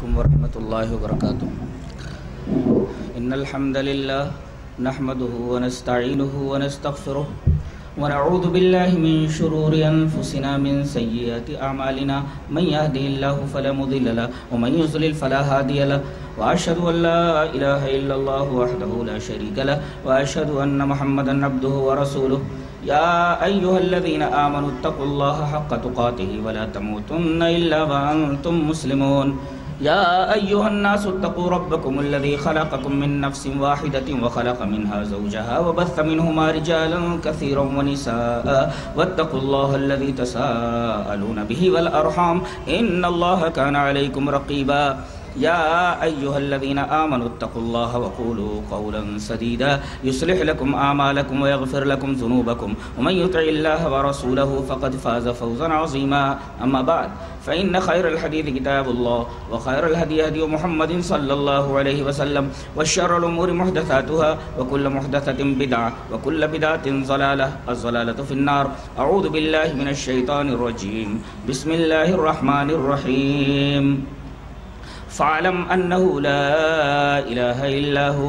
علیکم ورحمۃ اللہ وبرکاتہ۔ ان الحمد للہ نحمده ونستعینه ونستغفره ونعوذ باللہ من شرور انفسنا من سیئات اعمالنا من يهده الله فلا مضل له ومن يضلل فلا هادي له واشهد ان لا اله الا الله وحده لا شريك له واشهد ان محمدا عبده ورسوله يا أيها الذين آمنوا اتقوا الله حق تقاته ولا تموتن إلا وأنتم مسلمون يا أيها الناس اتقوا ربكم الذي خلقكم من نفس واحدة وخلق منها زوجها وبث منهما رجالا كثيرا ونساء واتقوا الله الذي تساءلون به والأرحام إن الله كان عليكم رقيبا يا أيها الذين آمنوا اتقوا الله وقولوا قولا سديدا يصلح لكم أعمالكم ويغفر لكم ذنوبكم ومن يطع الله ورسوله فقد فاز فوزا عظيما أما بعد فإن خير الحديث كتاب الله وخير الهدي هدي محمد صلى الله عليه وسلم وشر الأمور محدثاتها وكل محدثة بدعة وكل بدعة ضلالة الضلالة في النار أعوذ بالله من الشيطان الرجيم بسم الله الرحمن الرحيم فعلم انہ لا الہ الا ہو۔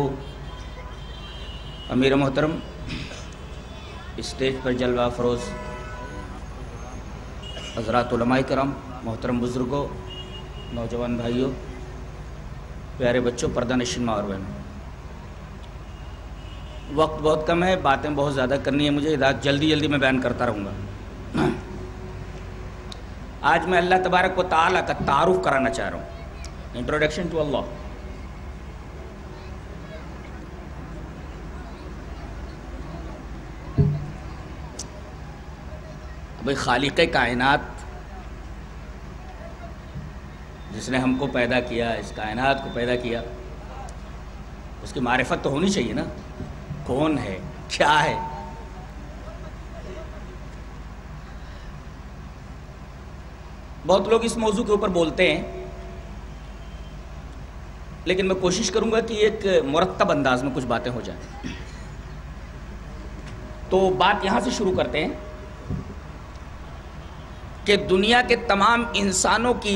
امیر محترم، اسٹیج پر جلوہ افروز حضرات علماء کرام، محترم بزرگوں، نوجوان بھائیوں، پیارے بچوں، پردہ نشین ماں اور بہنوں، وقت بہت کم ہے، باتیں بہت زیادہ کرنی ہے مجھے، جلدی میں بیان کرتا رہوں گا۔ آج میں اللہ تبارک و تعالیٰ کا تعارف کرانا چاہ رہا ہوں۔ Introduction to Allah۔ بھئی خالق کائنات جس نے ہم کو پیدا کیا، اس کائنات کو پیدا کیا، اس کی معرفت تو ہونی چاہیے نا، کون ہے، کیا ہے۔ بہت لوگ اس موضوع کے اوپر بولتے ہیں، لیکن میں کوشش کروں گا کہ ایک مرتب انداز میں کچھ باتیں ہو جائیں۔ تو بات یہاں سے شروع کرتے ہیں کہ دنیا کے تمام انسانوں کی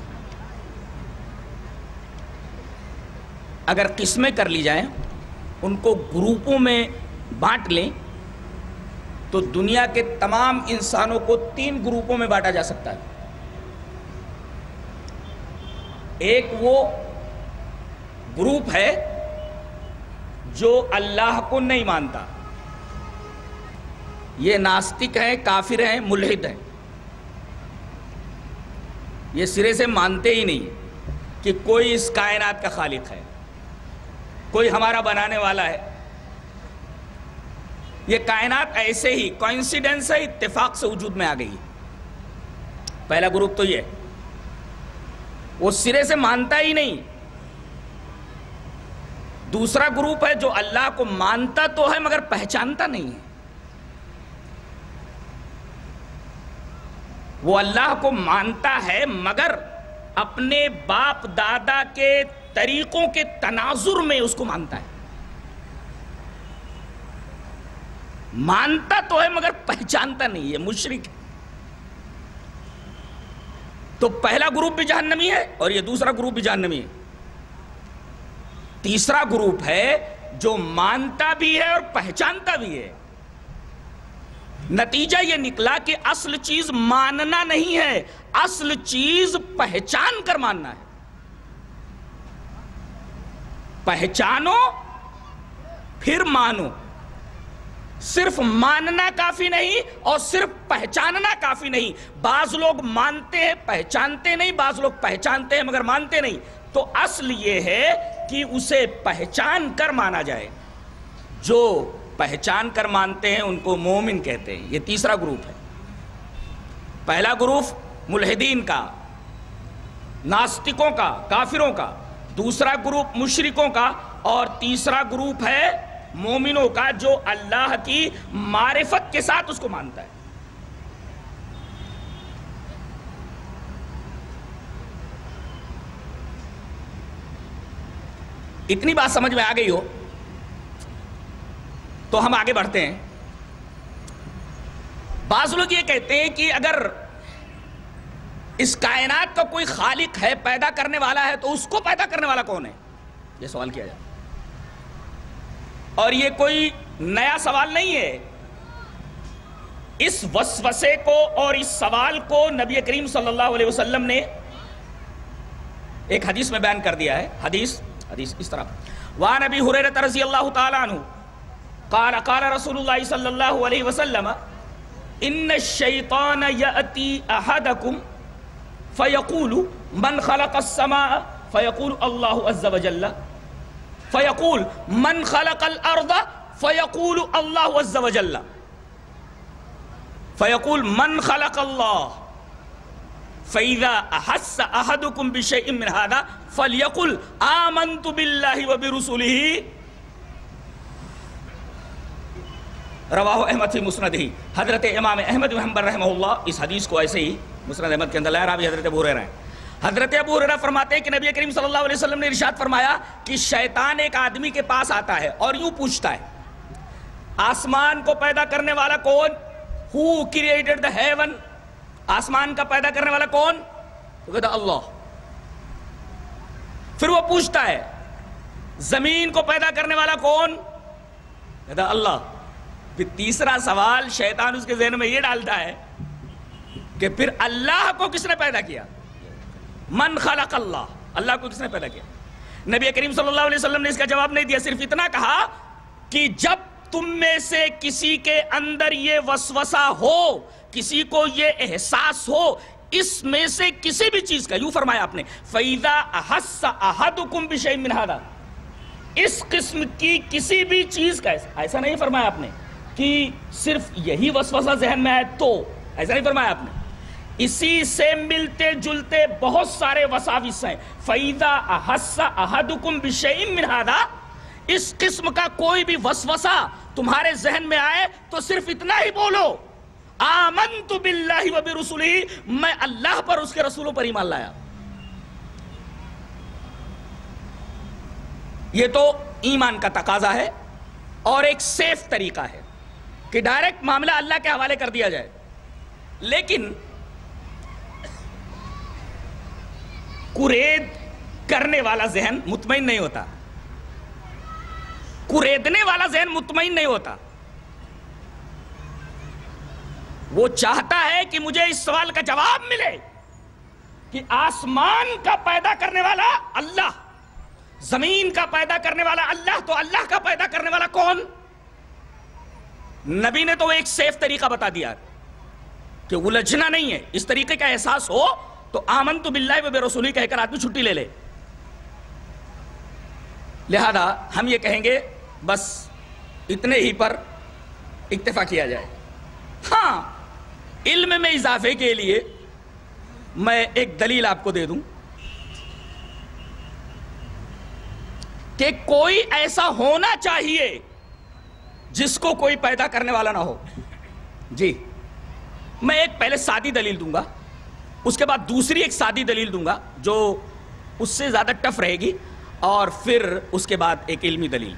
اگر قسمیں کر لی جائیں، ان کو گروپوں میں بانٹ لیں، تو دنیا کے تمام انسانوں کو 3 گروپوں میں بانٹا جا سکتا ہے۔ ایک وہ گروپ ہے جو اللہ کو نہیں مانتا، یہ ناستک ہیں، کافر ہیں، ملحد ہیں، یہ سرے سے مانتے ہی نہیں کہ کوئی اس کائنات کا خالق ہے، کوئی ہمارا بنانے والا ہے، یہ کائنات ایسے ہی کوئنسیڈنس ہے، اتفاق سے وجود میں آ گئی۔ پہلا گروپ تو یہ، وہ سرے سے مانتا ہی نہیں۔ دوسرا گروپ ہے جو اللہ کو مانتا تو ہے مگر پہچانتا نہیں ہے، وہ اللہ کو مانتا ہے مگر اپنے باپ دادا کے طریقوں کے تناظر میں اس کو مانتا ہے، مانتا تو ہے مگر پہچانتا نہیں ہے، مشرک ہے۔ تو پہلا گروپ بھی جہنمی ہے اور یہ دوسرا گروپ بھی جہنمی ہے۔ تیسرا گروپ ہے جو مانتا بھی ہے اور پہچانتا بھی ہے۔ نتیجہ یہ نکلا کہ اصل چیز ماننا نہیں ہے، اصل چیز پہچان کر ماننا ہے۔ پہچانو پھر مانو، صرف ماننا کافی نہیں اور صرف پہچاننا کافی نہیں۔ بعض لوگ مانتے ہیں پہچانتے نہیں، بعض لوگ پہچانتے ہیں مگر مانتے نہیں۔ تو اصل یہ ہے کہ اسے پہچان کر مانا جائے، جو پہچان کر مانتے ہیں ان کو مومن کہتے ہیں۔ یہ تیسرا گروپ ہے۔ پہلا گروپ ملحدین کا، ناستکوں کا، کافروں کا، دوسرا گروپ مشرکوں کا، اور تیسرا گروپ ہے مومنوں کا جو اللہ کی معرفت کے ساتھ اس کو مانتا ہے۔ اتنی بات سمجھ میں آ گئی ہو تو ہم آگے بڑھتے ہیں۔ بعض لوگ یہ کہتے ہیں کہ اگر اس کائنات کا کوئی خالق ہے، پیدا کرنے والا ہے، تو اس کو پیدا کرنے والا کون ہے؟ یہ سوال کیا جائے. اور یہ کوئی نیا سوال نہیں ہے. اس وسوسے کو اور اس سوال کو نبی کریم صلی اللہ علیہ وسلم نے ایک حدیث میں بیان کر دیا ہے. حدیث اس طرح: وعن ابی ہریرہ رضی اللہ تعالی عنہ قال قال رسول اللہ صلی اللہ علیہ وسلم ان الشیطان یأتی احدکم فیقول من خلق السماء فیقول اللہ عز وجل فیقول من خلق الارض فیقول اللہ عز وجل فیقول من خلق اللہ فَإِذَا أَحَسَّ أَحَدُكُمْ بِشَيْءٍ مِّنْ هَذَا فَلْيَقُلْ آمَنْتُ بِاللَّهِ وَبِرُسُلِهِ. رواہ احمد فی مسندہ. حضرت امام احمد بن حنبل رحمہ اللہ اس حدیث کو ایسے ہی مسند احمد کے اندر لائے. راوی حضرت ابو ہریرہ ہیں. حضرت ابو ہریرہ فرماتے ہیں کہ نبی کریم صلی اللہ علیہ وسلم نے ارشاد فرمایا کہ شیطان ایک آدمی کے پاس آتا ہے اور یوں پوچھتا ہے: آسمان کو پیدا کرنے والا کون؟ Who created the heaven? آسمان کا پیدا کرنے والا کون؟ تو کہتا اللہ. پھر وہ پوچھتا ہے: زمین کو پیدا کرنے والا کون؟ کہتا اللہ. پھر تیسرا سوال شیطان اس کے ذہن میں یہ ڈالتا ہے کہ پھر اللہ کو کس نے پیدا کیا؟ من خلق اللہ. اللہ کو کس نے پیدا کیا؟ نبی کریم صلی اللہ علیہ وسلم نے اس کا جواب نہیں دیا، صرف اتنا کہا کہ جب تم میں سے کسی کے اندر یہ وسوسہ ہو، کسی کو یہ احساس ہو اس میں سے کسی بھی چیز کا، یوں فرمایا آپ نے فَإِذَا أَحَسَّ أَحَدُكُمْ بِشَيْءٍ مِّنْ هَذَا، اس قسم کی کسی بھی چیز کا، ایسا نہیں فرمایا آپ نے کہ صرف یہی وسوسہ ذہن میں آئے تو، ایسا نہیں فرمایا آپ نے. اسی سے ملتے جلتے بہت سارے وساوس ہیں. فَإِذَا أَحَسَّ أَحَدُكُمْ بِشَيْءٍ مِّنْ هَذَا، اس قسم کا کوئی بھی وسوسہ تمہارے ذہن میں آئے تو صرف اتنا ہی بولو: آمنت باللہ و برسولہ، میں اللہ پر اس کے رسولوں پر ایمان لایا. یہ تو ایمان کا تقاضا ہے اور ایک سیف طریقہ ہے کہ ڈائریکٹ معاملہ اللہ کے حوالے کر دیا جائے. لیکن قرید کرنے والا ذہن مطمئن نہیں ہوتا، قریدنے والا ذہن مطمئن نہیں ہوتا. وہ چاہتا ہے کہ مجھے اس سوال کا جواب ملے کہ آسمان کا پیدا کرنے والا اللہ، زمین کا پیدا کرنے والا اللہ، تو اللہ کا پیدا کرنے والا کون؟ نبی نے تو ایک سیف طریقہ بتا دیا کہ الجھنا نہیں ہے. اس طریقے کا احساس ہو تو آمنت باللہ و برسولہ کہہ کر آدمی چھٹی لے لے. لہذا ہم یہ کہیں گے بس اتنے ہی پر اکتفا کیا جائے. ہاں، علم میں اضافے کے لیے میں ایک دلیل آپ کو دے دوں کہ کوئی ایسا ہونا چاہیے جس کو کوئی پیدا کرنے والا نہ ہو. جی، میں ایک پہلے سادی دلیل دوں گا، اس کے بعد دوسری ایک سادی دلیل دوں گا جو اس سے زیادہ ٹف رہے گی، اور پھر اس کے بعد ایک علمی دلیل.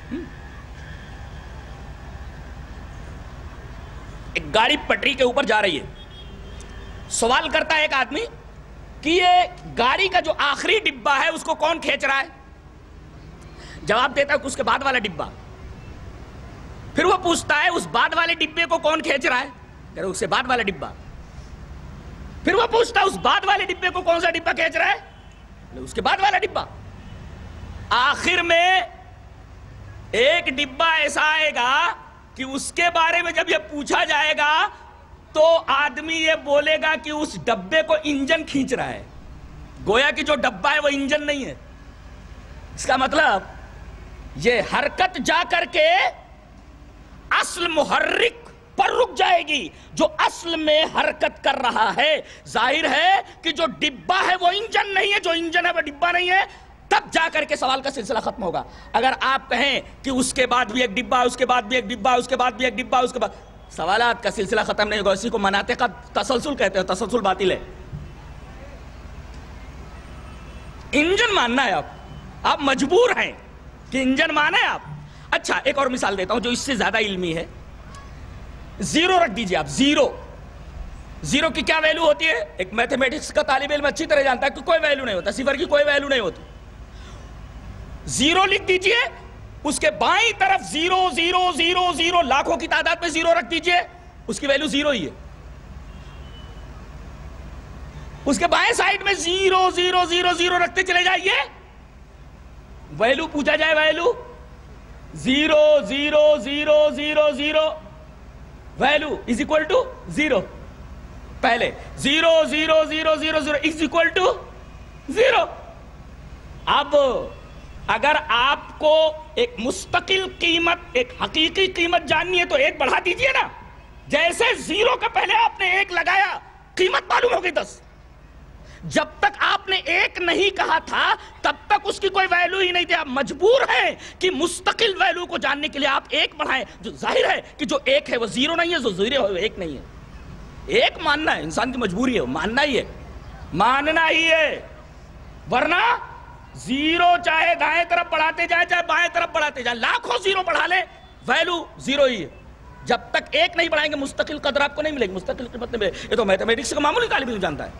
ایک گاڑی پٹری کے اوپر جا رہی ہے. سوال کرتا ہے ایک آدمی کہ یہ گاڑی کا جو آخری ڈبہ ہے اس کو کون کھینچ رہا ہے؟ جواب دیتا ہے کہ اس کے بعد والا ڈبہ. پھر وہ پوچھتا ہے اس بعد والے ڈبے کو کون کھینچ رہا ہے؟ کہ اس سے بعد والا ڈبہ. پھر وہ پوچھتا ہے اس بعد والے ڈبے کو کون سا ڈبہ کھینچ رہا ہے؟ اس کے بعد والا ڈبہ. آخر میں ایک ڈبہ ایسا آئے گا کہ اس کے بارے میں جب یہ پوچھا جائے گا تو آدمی یہ بولے گا کہ اس ڈبے کو انجن کھینچ رہا ہے. گویا کہ جو ڈبہ ہے وہ انجن نہیں ہے. اس کا مطلب یہ حرکت جا کر کے اصل محرک پر رک جائے گی جو اصل میں حرکت کر رہا ہے. ظاہر ہے کہ جو ڈبہ ہے وہ انجن نہیں ہے، جو انجن ہے وہ ڈبہ نہیں ہے. تب جا کر کے سوال کا سلسلہ ختم ہوگا. اگر آپ کہیں کہ اس کے بعد بھی ایک ڈبہ، اس کے بعد بھی ایک ڈبہ، اس کے بعد بھی ایک ڈبہ، اس کے بعد، سوالات کا سلسلہ ختم نہیں ہوگا. اسی کو مناطق کا تسلسل کہتے ہیں. تسلسل باطل ہے. انجن ماننا ہے آپ مجبور ہیں کہ انجن مانا ہے آپ. اچھا، ایک اور مثال دیتا ہوں جو اس سے زیادہ علمی ہے. زیرو رکھ دیجئے آپ، زیرو. زیرو کی کیا ویلو ہوتی ہے؟ ایک میتھمیٹکس کا طالب علم اچھی طرح جانتا ہے کہ کوئی ویلو نہیں ہوتا، صفر کی کوئی ویلو نہیں ہوتی. زیرو لکھ دیجئے، اس کے بائیں طرف زیرو زیرو زیرو زیرو لاکھوں کی تعداد میں زیرو رکھ دیجئے، اس کی ویلو زیرو ہی ہے. اس کے بائیں سائڈ میں زیرو زیرو زیرو زیرو رکھتے چلے جائیے، ویلو پوچھا جائے value zero zero zero zero zero value is equal to zero. پہلے zero zero zero zero zero is equal to zero. اب اگر آپ کو ایک مستقل قیمت، ایک حقیقی قیمت جاننی ہے تو ایک بڑھا دیجئے نا. جیسے زیرو کا پہلے آپ نے ایک لگایا، قیمت معلوم ہو گئی 10. جب تک آپ نے ایک نہیں کہا تھا تب تک اس کی کوئی ویلو ہی نہیں تھی. آپ مجبور ہیں کہ مستقل ویلو کو جاننے کے لیے آپ ایک بڑھائیں. جو ظاہر ہے کہ جو ایک ہے وہ زیرو نہیں ہے، جو زیرو ہے وہ ایک نہیں ہے. ایک ماننا ہے، انسان کی مجبوری ہے، ماننا ہی ہے، ماننا ہی ہے. ورنہ زیرو چاہے دائیں طرف بڑھاتے جائیں چاہے بائیں طرف بڑھاتے جائیں، لاکھوں زیرو بڑھا لیں، ویلو زیرو ہی ہے. جب تک ایک نہیں بڑھائیں گے مستقل قدر آپ کو نہیں ملے گی، مستقل قیمت نہیں ملے گی. یہ تو میتھمیٹکس کا معمولی طالب علم جانتا ہے.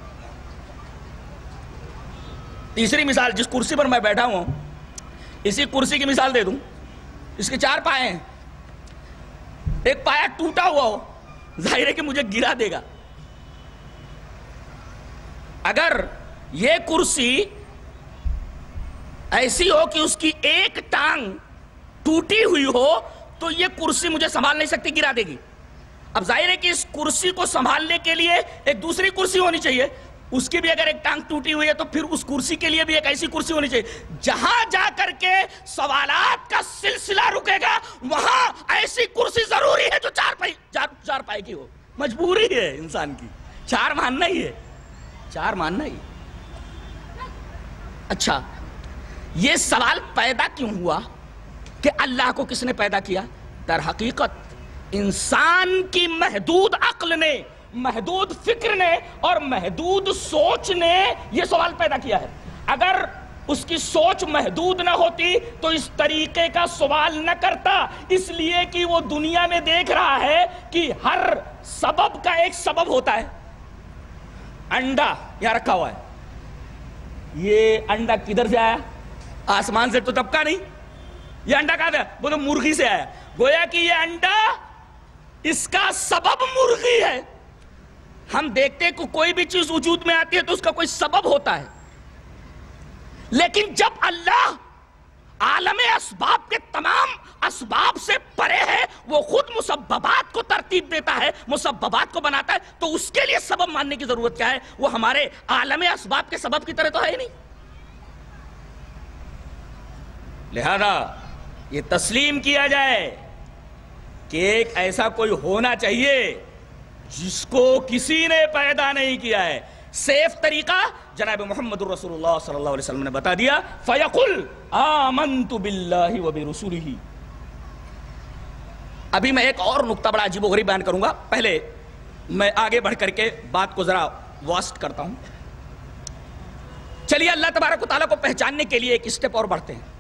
تیسری مثال، جس کرسی پر میں بیٹھا ہوں اسی کرسی کی مثال دے دوں. اس کے 4 پائے ہیں، ایک پایا ٹوٹا ہوا ہو، ظاہر ہے کہ مجھے گرا دے گا. اگر یہ کرسی ایسی ہو کہ اس کی ایک ٹانگ ٹوٹی ہوئی ہو تو یہ کرسی مجھے سنبھال نہیں سکتی، گرا دے گی. اب ظاہر ہے کہ اس کرسی کو سنبھالنے کے لیے ایک دوسری کرسی ہونی چاہیے، اس کی بھی اگر ایک ٹانگ ٹوٹی ہوئی ہے تو پھر اس کرسی کے لیے بھی ایک ایسی کرسی ہونی چاہیے. جہاں جا کر کے سوالات کا سلسلہ رکے گا وہاں ایسی کرسی ضروری ہے جو چار پائے کی ہو. مجبوری ہے انسان کی، 4 ماننا ہی ہے، 4 ماننا ہی. اچھا، یہ سوال پیدا کیوں ہوا کہ اللہ کو کس نے پیدا کیا؟ در حقیقت انسان کی محدود عقل نے، محدود فکر نے اور محدود سوچ نے یہ سوال پیدا کیا ہے. اگر اس کی سوچ محدود نہ ہوتی تو اس طریقے کا سوال نہ کرتا، اس لیے کہ وہ دنیا میں دیکھ رہا ہے کہ ہر سبب کا ایک سبب ہوتا ہے. انڈا یہاں رکھا ہوا ہے، یہ انڈا کدھر سے آیا؟ آسمان سے تو طبقہ نہیں. یہ انڈا کہاں سے آیا؟ بولو مرغی سے آیا. گویا کہ یہ انڈا، اس کا سبب مرغی ہے. ہم دیکھتے ہیں کہ کوئی بھی چیز وجود میں آتی ہے تو اس کا کوئی سبب ہوتا ہے، لیکن جب اللہ عالم اسباب کے تمام اسباب سے پرے ہے، وہ خود مسببات کو ترتیب دیتا ہے، مسببات کو بناتا ہے، تو اس کے لیے سبب ماننے کی ضرورت کیا ہے؟ وہ ہمارے عالم اسباب کے سبب کی طرح تو ہے ہی نہیں. لہذا یہ تسلیم کیا جائے کہ ایک ایسا کوئی ہونا چاہیے جس کو کسی نے پیدا نہیں کیا ہے. سیف طریقہ جناب محمد رسول اللہ صلی اللہ علیہ وسلم نے بتا دیا، فَيَقُلْ آمَنْتُ بِاللَّهِ وَبِرُسُولِهِ. ابھی میں ایک اور نقطہ بڑا عجیب و غریب بیان کروں گا، پہلے میں آگے بڑھ کر کے بات کو ذرا واسٹ کرتا ہوں. چلیے اللہ تبارک و تعالیٰ کو پہچاننے کے لیے ایک اسٹیپ اور بڑھتے ہیں.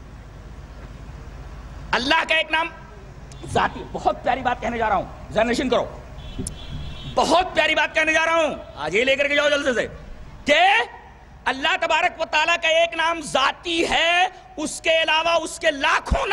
اللہ کا ایک نام ذاتی، بہت پیاری بات کہنے جا رہا ہوں، ذہن نشین کرو، بہت پیاری بات کہنے جا رہا ہوں، آج یہ لے کر کے جاؤ جلدی سے، کہ اللہ تبارک و تعالیٰ کا ایک نام ذاتی ہے، اس کے علاوہ اس کے لاکھوں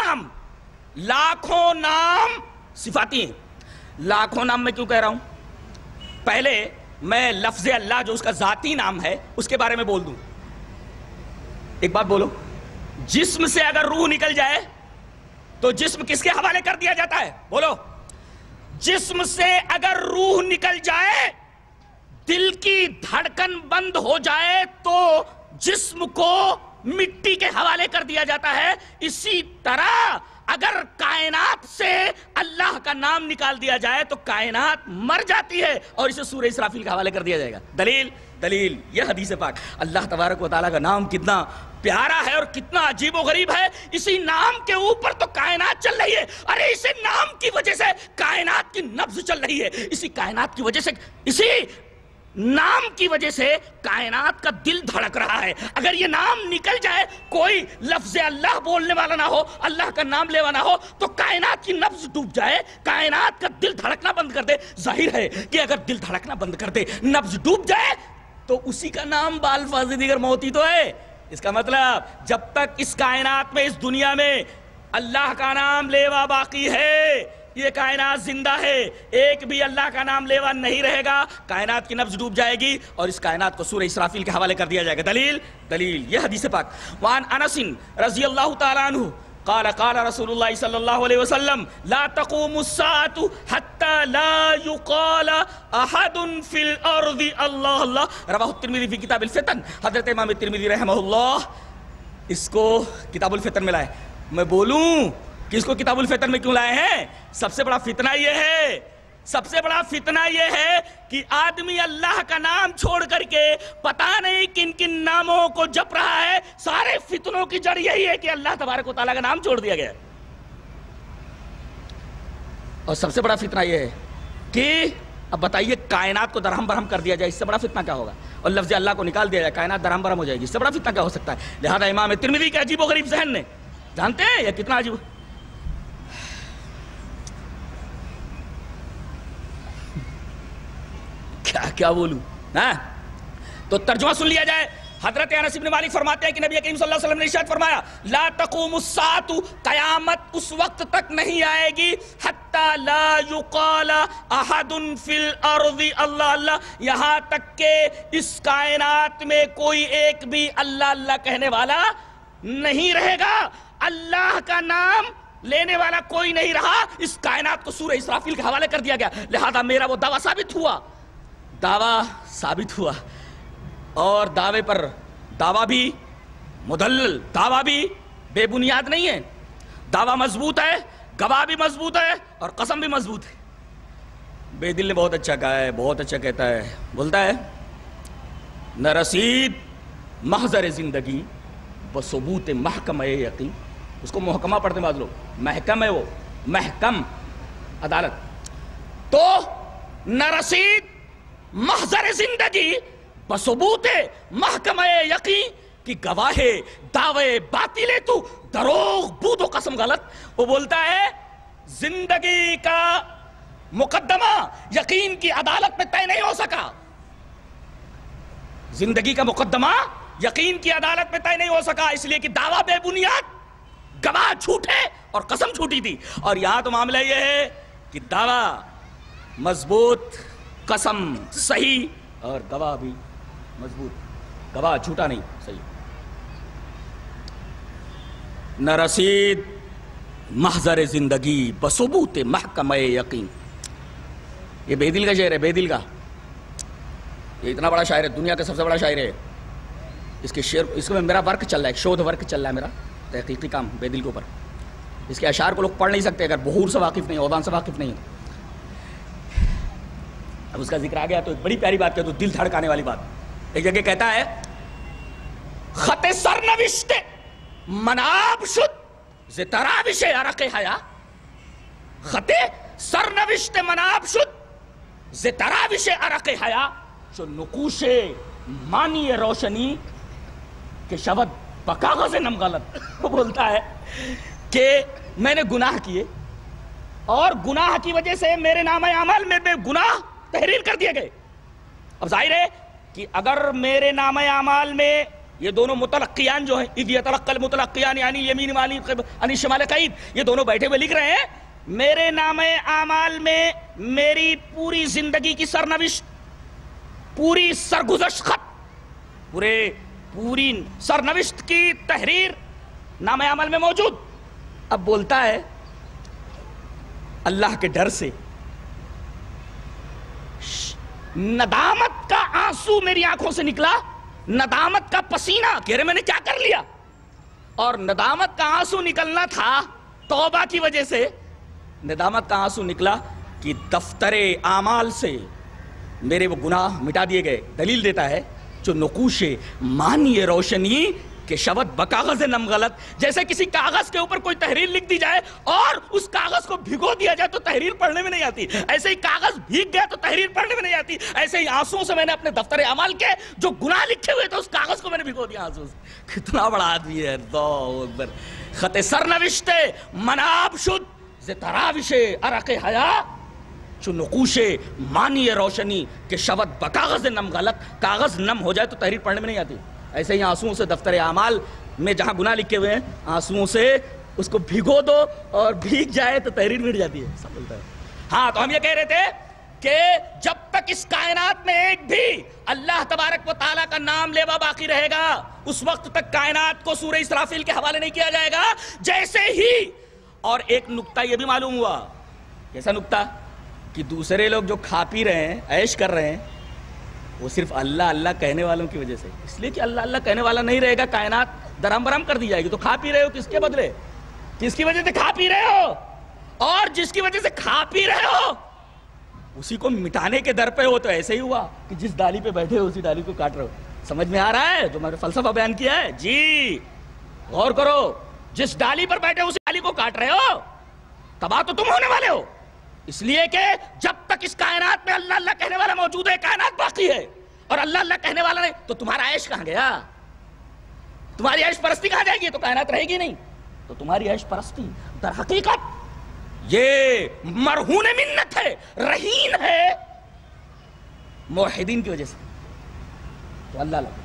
نام صفاتی ہیں. لاکھوں نام میں کیوں کہہ رہا ہوں؟ پہلے میں لفظ اللہ جو اس کا ذاتی نام ہے اس کے بارے میں بول دوں. ایک بات بولو، جسم سے اگر روح نکل جائے تو جسم کس کے حوالے کر دیا جاتا ہے؟ بولو. جسم سے اگر روح نکل جائے، دل کی دھڑکن بند ہو جائے تو جسم کو مٹی کے حوالے کر دیا جاتا ہے. اسی طرح اگر کائنات سے اللہ کا نام نکال دیا جائے تو کائنات مر جاتی ہے اور اسے سورہ اسرافیل کے حوالے کر دیا جائے گا. دلیل یہ حدیث پاک. اللہ تبارک و تعالیٰ کا نام کتنا پیارا ہے اور کتنا عجیب و غریب ہے. اسی نام کے اوپر تو کائنات چل رہی ہے. ارے اسی نام کی وجہ سے کائنات کی نبض چل رہی ہے. اسی کائنات کی وجہ سے، اسی نام کی وجہ سے کائنات کا دل دھڑک رہا ہے. اگر یہ نام نکل جائے, کوئی لفظ اللہ بولنے والا نہ ہو, اللہ کا نام لیوا نہ ہو, تو کائنات کی نبض ڈوب جائے, کائنات کا دل دھڑکنا بند کر دے. ظاہر ہے کہ اگر دل دھڑکنا بند کر دے, نبض ڈوب جائے, تو اسی کا نام بالفاظ دیگر موتی تو ہے. اس کا مطلب جب تک اس کائنات میں, اس دنیا میں اللہ کا نام لیوا باقی ہے, یہ کائنات زندہ ہے. ایک بھی اللہ کا نام لیوا نہیں رہے گا, کائنات کی نبض ڈوب جائے گی اور اس کائنات کو سورہ اسرافیل کے حوالے کر دیا جائے گا. دلیل یہ حدیث پاک. وعن انس رضی اللہ تعالی عنہ قال قال رسول اللہ صلی اللہ علیہ وسلم لا تقوم الساعة حتى لا يقال احد في الارض اللہ اللہ. رواہ الترمذی فی کتاب الفتن. حضرت امام ترمذی رحمہ اللہ اس کو کتاب الفتن میں لائے. میں بولوں کہ اس کو کتاب الفتن میں کیوں لائے ہیں؟ سب سے بڑا فتنہ یہ ہے کہ آدمی اللہ کا نام چھوڑ کر کے پتہ نہیں کن کن ناموں کو جپ رہا ہے. سارے فتنوں کی جڑ یہی ہے کہ اللہ تبارک و تعالیٰ کا نام چھوڑ دیا گیا. اور سب سے بڑا فتنہ یہ ہے کہ اب بتائیے کائنات کو درہم برہم کر دیا جائے, اس سے بڑا فتنہ کیا ہوگا؟ اور لفظ اللہ کو نکال دیا جائے, کائنات درہم برہم ہو جائے گی, اس سے بڑا فتنہ کیا ہو سکتا ہے؟ لہذا امام ترمذی کے عجیب و غریب ذہن نے, جانتے ہیں یہ کتنا عجیب, کیا بولوں ہاں؟ تو ترجمہ سن لیا جائے. حضرت انس بن مالک فرماتے ہیں کہ نبی کریم صلی اللہ علیہ وسلم نے ارشاد فرمایا لا تقوم الساعة, قیامت اس وقت تک نہیں آئے گی حتی لا یقال احد فی الارض اللہ اللہ, یہاں تک کہ اس کائنات میں کوئی ایک بھی اللہ اللہ کہنے والا نہیں رہے گا. اللہ کا نام لینے والا کوئی نہیں رہا. اس کائنات کو سورہ اسرافیل کے حوالے کر دیا گیا. لہذا میرا وہ دعویٰ ثابت ہوا, اور دعوے پر دعویٰ بھی مدلل, دعویٰ بھی بے بنیاد نہیں ہے. دعویٰ مضبوط ہے, گواہ بھی مضبوط ہے, اور قسم بھی مضبوط ہے. بے دل نے بہت اچھا کہا ہے, بہت اچھا کہتا ہے. بولتا ہے نہ رسید محضر زندگی بثبوت محکمہ یقین. اس کو محکمہ پڑھتے ہیں بعض لوگ, محکم ہے وہ, محکم عدالت. تو نہ رسید محضر زندگی بثبوت محکمہ یقین کی گواہ دعوے باطل تو دروغ بود و قسم غلط. وہ بولتا ہے زندگی کا مقدمہ یقین کی عدالت میں طے نہیں ہو سکا, زندگی کا مقدمہ یقین کی عدالت میں طے نہیں ہو سکا, اس لیے کہ دعویٰ بے بنیاد, گواہ جھوٹے اور قسم جھوٹی تھی. اور یہاں تو معاملہ یہ ہے کہ دعویٰ مضبوط, قسم صحیح, اور گواہ بھی مضبوط, گواہ جھوٹا نہیں, صحیح. نہ رسید محضر زندگی بثبوت محکمہ یقین. یہ بے دل کا شعر ہے, بے دل کا. یہ اتنا بڑا شاعر ہے, دنیا کا سب سے بڑا شاعر ہے. اس کے شعر, اس میں میرا ورک چل رہا ہے, ایک شودھ ورک چل رہا ہے میرا, تحقیقی کام بے دل کے اوپر. اس کے اشعار کو لوگ پڑھ نہیں سکتے اگر بحور سے واقف نہیں, اوزان سے واقف نہیں. اب اس کا ذکر آ گیا تو ایک بڑی پیاری بات کہتا, تو دل دھڑکانے والی بات. ایک جگہ کہتا ہے خط سرنوشت مناب شد ز تراوش عرق حیا. خط سرنوشت مناب شد ز تراوش عرق حیا, جو نقوش مانی روشنی کہ شود بکاغذ نم غلط. وہ بولتا ہے کہ میں نے گناہ کیے, اور گناہ کی وجہ سے میرے نامہ اعمال میں گناہ تحریر کر دیے گئے. اب ظاہر ہے کہ اگر میرے نامہ اعمال میں یہ دونوں متلقیان جو ہیں, اذ یتلقی المتلقیان یعنی یمین والی عن شمال قعید, یہ دونوں بیٹھے ہوئے لکھ رہے ہیں میرے نامہ اعمال میں میری پوری زندگی کی سرنوشت, پوری سرگزشت خط, پوری سرنوشت کی تحریر نامہ عمل میں موجود. اب بولتا ہے اللہ کے ڈر سے ندامت کا آنسو میری آنکھوں سے نکلا, ندامت کا پسینہ, کہہ رہے میں نے کیا کر لیا, اور ندامت کا آنسو نکلنا تھا توبہ کی وجہ سے. ندامت کا آنسو نکلا کہ دفتر اعمال سے میرے وہ گناہ مٹا دیے گئے. دلیل دیتا ہے جو نقوش مانی روشنی کہ شبت بکاغذ نم غلط، جیسے کسی کاغذ کے اوپر کوئی تحریر لکھ دی جائے اور اس کاغذ کو بھگو دیا جائے تو تحریر پڑھنے میں نہیں آتی، ایسے ہی کاغذ بھیگ گیا تو تحریر پڑھنے میں نہیں آتی، ایسے ہی آنسوؤں سے میں نے اپنے دفتر اعمال کے جو گناہ لکھے ہوئے تھے اس کاغذ کو میں نے بھگو دیا آنسوؤں سے۔ کتنا بڑا آدمی ہے، اللہ اکبر۔ خط سر نوشتے مناب شد ز تراوش عرق حیا، چو نقوش مانی روشنی کہ شبت بکاغذ نم غلط، کاغذ نم ہو جائے تو تحریر پڑھنے میں نہیں آتی، ایسے ہی آنسوؤں سے دفتر اعمال میں جہاں گناہ لکھے ہوئے ہیں آنسوؤں سے اس کو بھگو دو اور بھیگ جائے تو تحریر مٹ جاتی ہے، سب بولتا ہے۔ ہاں تو ہم یہ کہہ رہے تھے کہ جب تک اس کائنات میں ایک بھی اللہ تبارک و تعالیٰ کا نام لیوا باقی رہے گا اس وقت تک کائنات کو سورہ اسرافیل کے حوالے نہیں کیا جائے گا۔ جیسے ہی، اور ایک نکتہ یہ بھی معلوم ہوا، کیسا نکتہ، کہ دوسرے لوگ جو کھا پی رہے ہیں، عیش کر رہے ہیں، وہ صرف اللہ اللہ کہنے والوں کی وجہ سے، اس لیے کہ اللہ اللہ کہنے والا نہیں رہے گا کائنات درہم برہم کر دی جائے گی۔ تو کھا پی رہے ہو کس کے بدلے؟ کس کی وجہ سے کھا پی رہے ہو؟ اور جس کی وجہ سے کھا پی رہے ہو اسی کو مٹانے کے در پہ ہو۔ تو ایسے ہی ہوا کہ جس ڈالی پہ بیٹھے ہو اسی ڈالی کو کاٹ رہے ہو۔ سمجھ میں آ رہا ہے جو میں نے فلسفہ بیان کیا ہے؟ جی غور کرو، جس ڈالی پر بیٹھے ہو اسی ڈالی کو کاٹ رہے ہو، تباہ تو تم ہونے والے ہو۔ اس لیے کہ جب تک اس کائنات میں اللہ اللہ کہنے والا موجود ہے کائنات باقی ہے، اور اللہ اللہ کہنے والا نہیں تو تمہارا عیش کہاں گیا؟ تمہاری عیش پرستی کہاں جائے گی؟ تو کائنات رہے گی نہیں۔ تو تمہاری عیش پرستی در حقیقت یہ مرہون منت ہے، رہین ہے موحدین کی وجہ سے۔ تو اللہ اللہ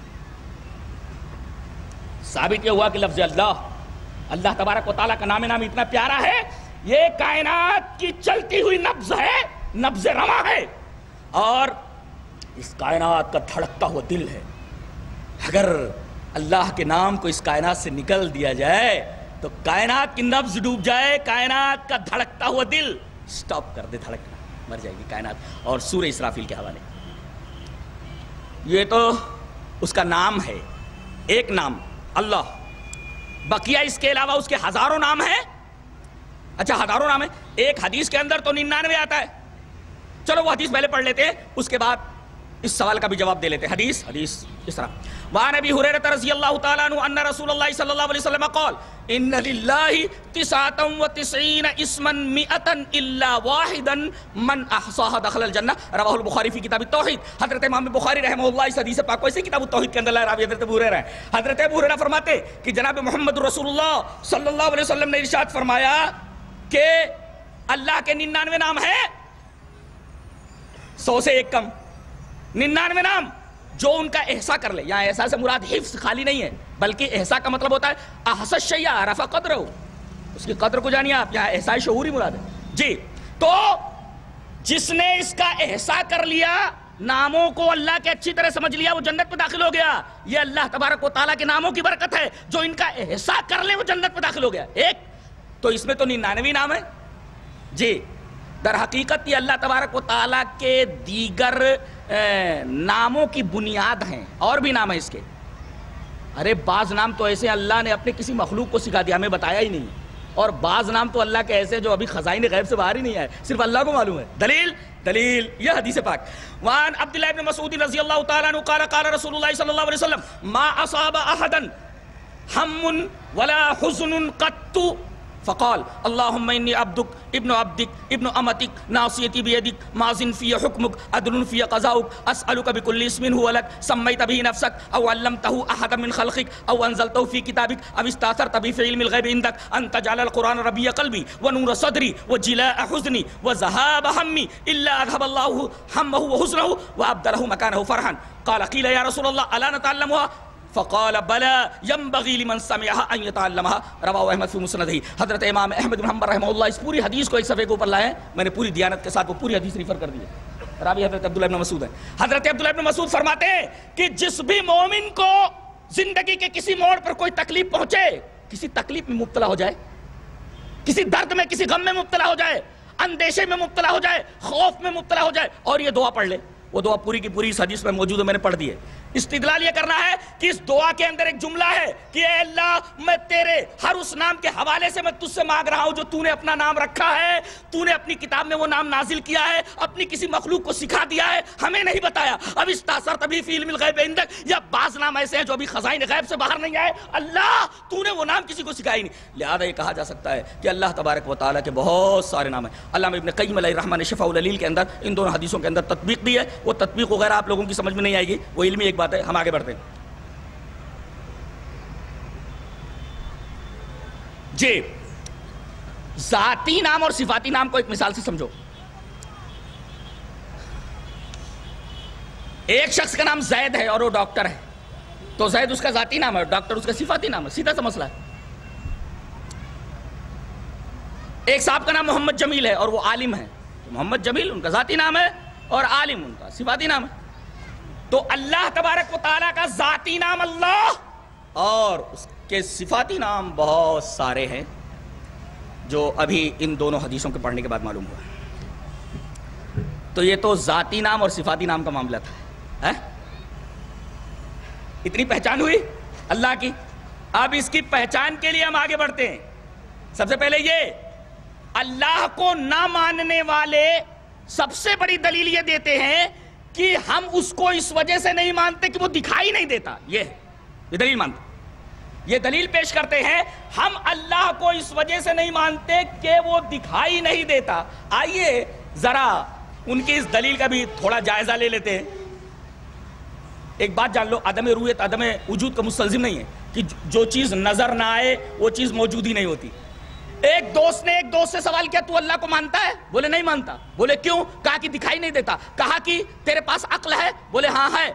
ثابت یہ ہوا کہ لفظ اللہ تبارک و تعالیٰ کا نام اتنا پیارا ہے، یہ کائنات کی چلتی ہوئی نبض ہے، نبض رواں ہے، اور اس کائنات کا دھڑکتا ہوا دل ہے۔ اگر اللہ کے نام کو اس کائنات سے نکل دیا جائے تو کائنات کی نبض ڈوب جائے، کائنات کا دھڑکتا ہوا دل سٹاپ کر دے دھڑکنا، مر جائے گی کائنات۔ اور سورہ اسرافیل کے حوالے یہ تو اس کا نام ہے، ایک نام اللہ، بقیہ اس کے علاوہ اس کے ہزاروں نام ہیں۔ اچھا ہزاروں نام ہیں، ایک حدیث کے اندر تو 99 آتا ہے۔ چلو وہ حدیث پہلے پڑھ لیتے ہیں، اس کے بعد اس سوال کا بھی جواب دے لیتے ہیں۔ حدیث اس طرح، وعن ابی ہریرہ رضی اللہ تعالیٰ عنہ ان رسول اللہ صلی اللہ علیہ وسلم قال ان للہ 99 اسما 100 الا واحدا من احصاها دخل الجنہ، رواہ البخاری فی کتاب التوحید۔ حضرت امام بخاری رحمہ اللہ اس حدیث پاک کو اسی کتاب التوحید کے اندر لائے، راوی حضرت ابو ہریرہ ہے۔ حضرت ابو ہریرہ فرماتے کہ جناب محمد رسول اللہ صلی اللہ علیہ وسلم نے ارشاد فرمایا کہ اللہ کے 99 نام ہیں، 100 سے ایک کم 99 نام جو ان کا احصاء کر لے۔ یہاں احصاء سے مراد حفظ خالی نہیں ہے، بلکہ احصاء کا مطلب ہوتا ہے احصى الشيء عرف قدرہ، اس کی قدر کو جانیے آپ، یہاں احصاء شعوری مراد ہے۔ جی تو جس نے اس کا احصاء کر لیا، ناموں کو اللہ کے اچھی طرح سمجھ لیا، وہ جنت میں داخل ہو گیا۔ یہ اللہ تبارک و تعالیٰ کے ناموں کی برکت ہے، جو ان کا احصاء کر لے وہ جنت میں داخل ہو گیا۔ ایک تو اس میں تو 99 نام ہے۔ جی در حقیقت یہ اللہ تبارک و تعالیٰ کے دیگر ناموں کی بنیاد ہیں، اور بھی نام ہیں اس کے۔ ارے بعض نام تو ایسے اللہ نے اپنے کسی مخلوق کو سکھا دیا، ہمیں بتایا ہی نہیں، اور بعض نام تو اللہ کے ایسے جو ابھی خزائن غیب سے باہر ہی نہیں آئے، صرف اللہ کو معلوم ہے۔ دلیل یہ حدیث پاک، وعن عبداللہ ابن مسعود رضی اللہ تعالیٰ عنہ قال قال رسول اللہ صلی اللہ علیہ وسلم ما اصاب احدا ہم ولا حزن قط فقال اللهم اني عبدك ابن عبدك ابن امتك ناصيتي بيدك ماض في حكمك عدل في قضاؤك اسالك بكل اسم هو لك سميت به نفسك او علمته احدا من خلقك او انزلته في كتابك او استاثرت به في علم الغيب عندك ان تجعل القران ربيع قلبي ونور صدري وجلاء حزني وذهاب همي الا اذهب الله همه وحزنه وابدله مكانه فرحا قال قيل يا رسول الله الا نتعلمها فقال بلا ينبغي لمن سمعها ان يتعلمها رواه احمد في مسنده۔ حضرت امام احمد بن حنبل رحمہ اللہ اس پوری حدیث کو ایک صفحے کے اوپر لائے ہیں، میں نے پوری دیانت کے ساتھ وہ پوری حدیث ریفر کر دی ہے۔ راوی حضرت عبداللہ ابن مسعود ہے۔ حضرت عبداللہ ابن مسعود فرماتے ہیں کہ جس بھی مومن کو زندگی کے کسی موڑ پر کوئی تکلیف پہنچے، کسی تکلیف میں مبتلا ہو جائے، کسی درد میں کسی غم میں مبتلا ہو جائے، اندیشے میں مبتلا ہو جائے، خوف میں مبتلا ہو جائے، اور یہ دعا پڑھ لے، وہ دعا پوری کی پوری اس حدیث میں موجود ہے، میں نے پڑھ دی ہے۔ استدلال یہ کرنا ہے کہ اس دعا کے اندر ایک جملہ ہے کہ اے اللہ میں تیرے ہر اس نام کے حوالے سے میں تجھ سے مانگ رہا ہوں جو تو نے اپنا نام رکھا ہے، تو نے اپنی کتاب میں وہ نام نازل کیا ہے، اپنی کسی مخلوق کو سکھا دیا ہے، ہمیں نہیں بتایا۔ اب استاثرت بھی فی علم الغیب عندک، یا بعض نام ایسے ہیں جو ابھی خزائن غیب سے باہر نہیں آئے، اللہ تو نے وہ نام کسی کو سکھائی نہیں۔ لہذا یہ کہا جا سکتا ہے کہ اللہ تبارک و تعالیٰ کے بہت سارے نام ہیں۔ علامہ ابن قیم علیہ الرحمہ نے شفاء العلیل کے اندر ان دونوں حدیثوں کے اندر تطبیق دی ہے، وہ تطبیق وغیرہ آپ لوگوں کی سمجھ میں نہیں آئے گی، وہ علمی ایک بات ہے، ہم آگے بڑھتے ہیں۔ جی ذاتی نام اور صفاتی نام کو ایک مثال سے سمجھو۔ ایک شخص کا نام زید ہے اور وہ ڈاکٹر ہے، تو زید اس کا ذاتی نام ہے اور ڈاکٹر اس کا صفاتی نام ہے، سیدھا سا مسئلہ ہے۔ ایک صاحب کا نام محمد جمیل ہے اور وہ عالم ہے، محمد جمیل ان کا ذاتی نام ہے اور عالم ان کا صفاتی نام ہے۔ تو اللہ تبارک و تعالیٰ کا ذاتی نام اللہ اور اس کے صفاتی نام بہت سارے ہیں، جو ابھی ان دونوں حدیثوں کے پڑھنے کے بعد معلوم ہوا۔ تو یہ تو ذاتی نام اور صفاتی نام کا معاملہ تھا، اتنی پہچان ہوئی اللہ کی۔ اب اس کی پہچان کے لیے ہم آگے بڑھتے ہیں۔ سب سے پہلے یہ اللہ کو نہ ماننے والے سب سے بڑی دلیل یہ دیتے ہیں کہ ہم اس کو اس وجہ سے نہیں مانتے کہ وہ دکھائی نہیں دیتا، یہ دلیل مانتے، یہ دلیل پیش کرتے ہیں ہم اللہ کو اس وجہ سے نہیں مانتے کہ وہ دکھائی نہیں دیتا۔ آئیے ذرا ان کی اس دلیل کا بھی تھوڑا جائزہ لے لیتے ہیں۔ ایک بات جان لو، عدم رویت عدم وجود کا مستلزم نہیں ہے کہ جو چیز نظر نہ آئے وہ چیز موجود ہی نہیں ہوتی۔ ایک دوست نے ایک دوست سے سوال کیا تو اللہ کو مانتا ہے؟ بولے نہیں مانتا۔ بولے کیوں؟ کہا کہ دکھائی نہیں دیتا۔ کہا کہ تیرے پاس عقل ہے؟ بولے ہاں ہے۔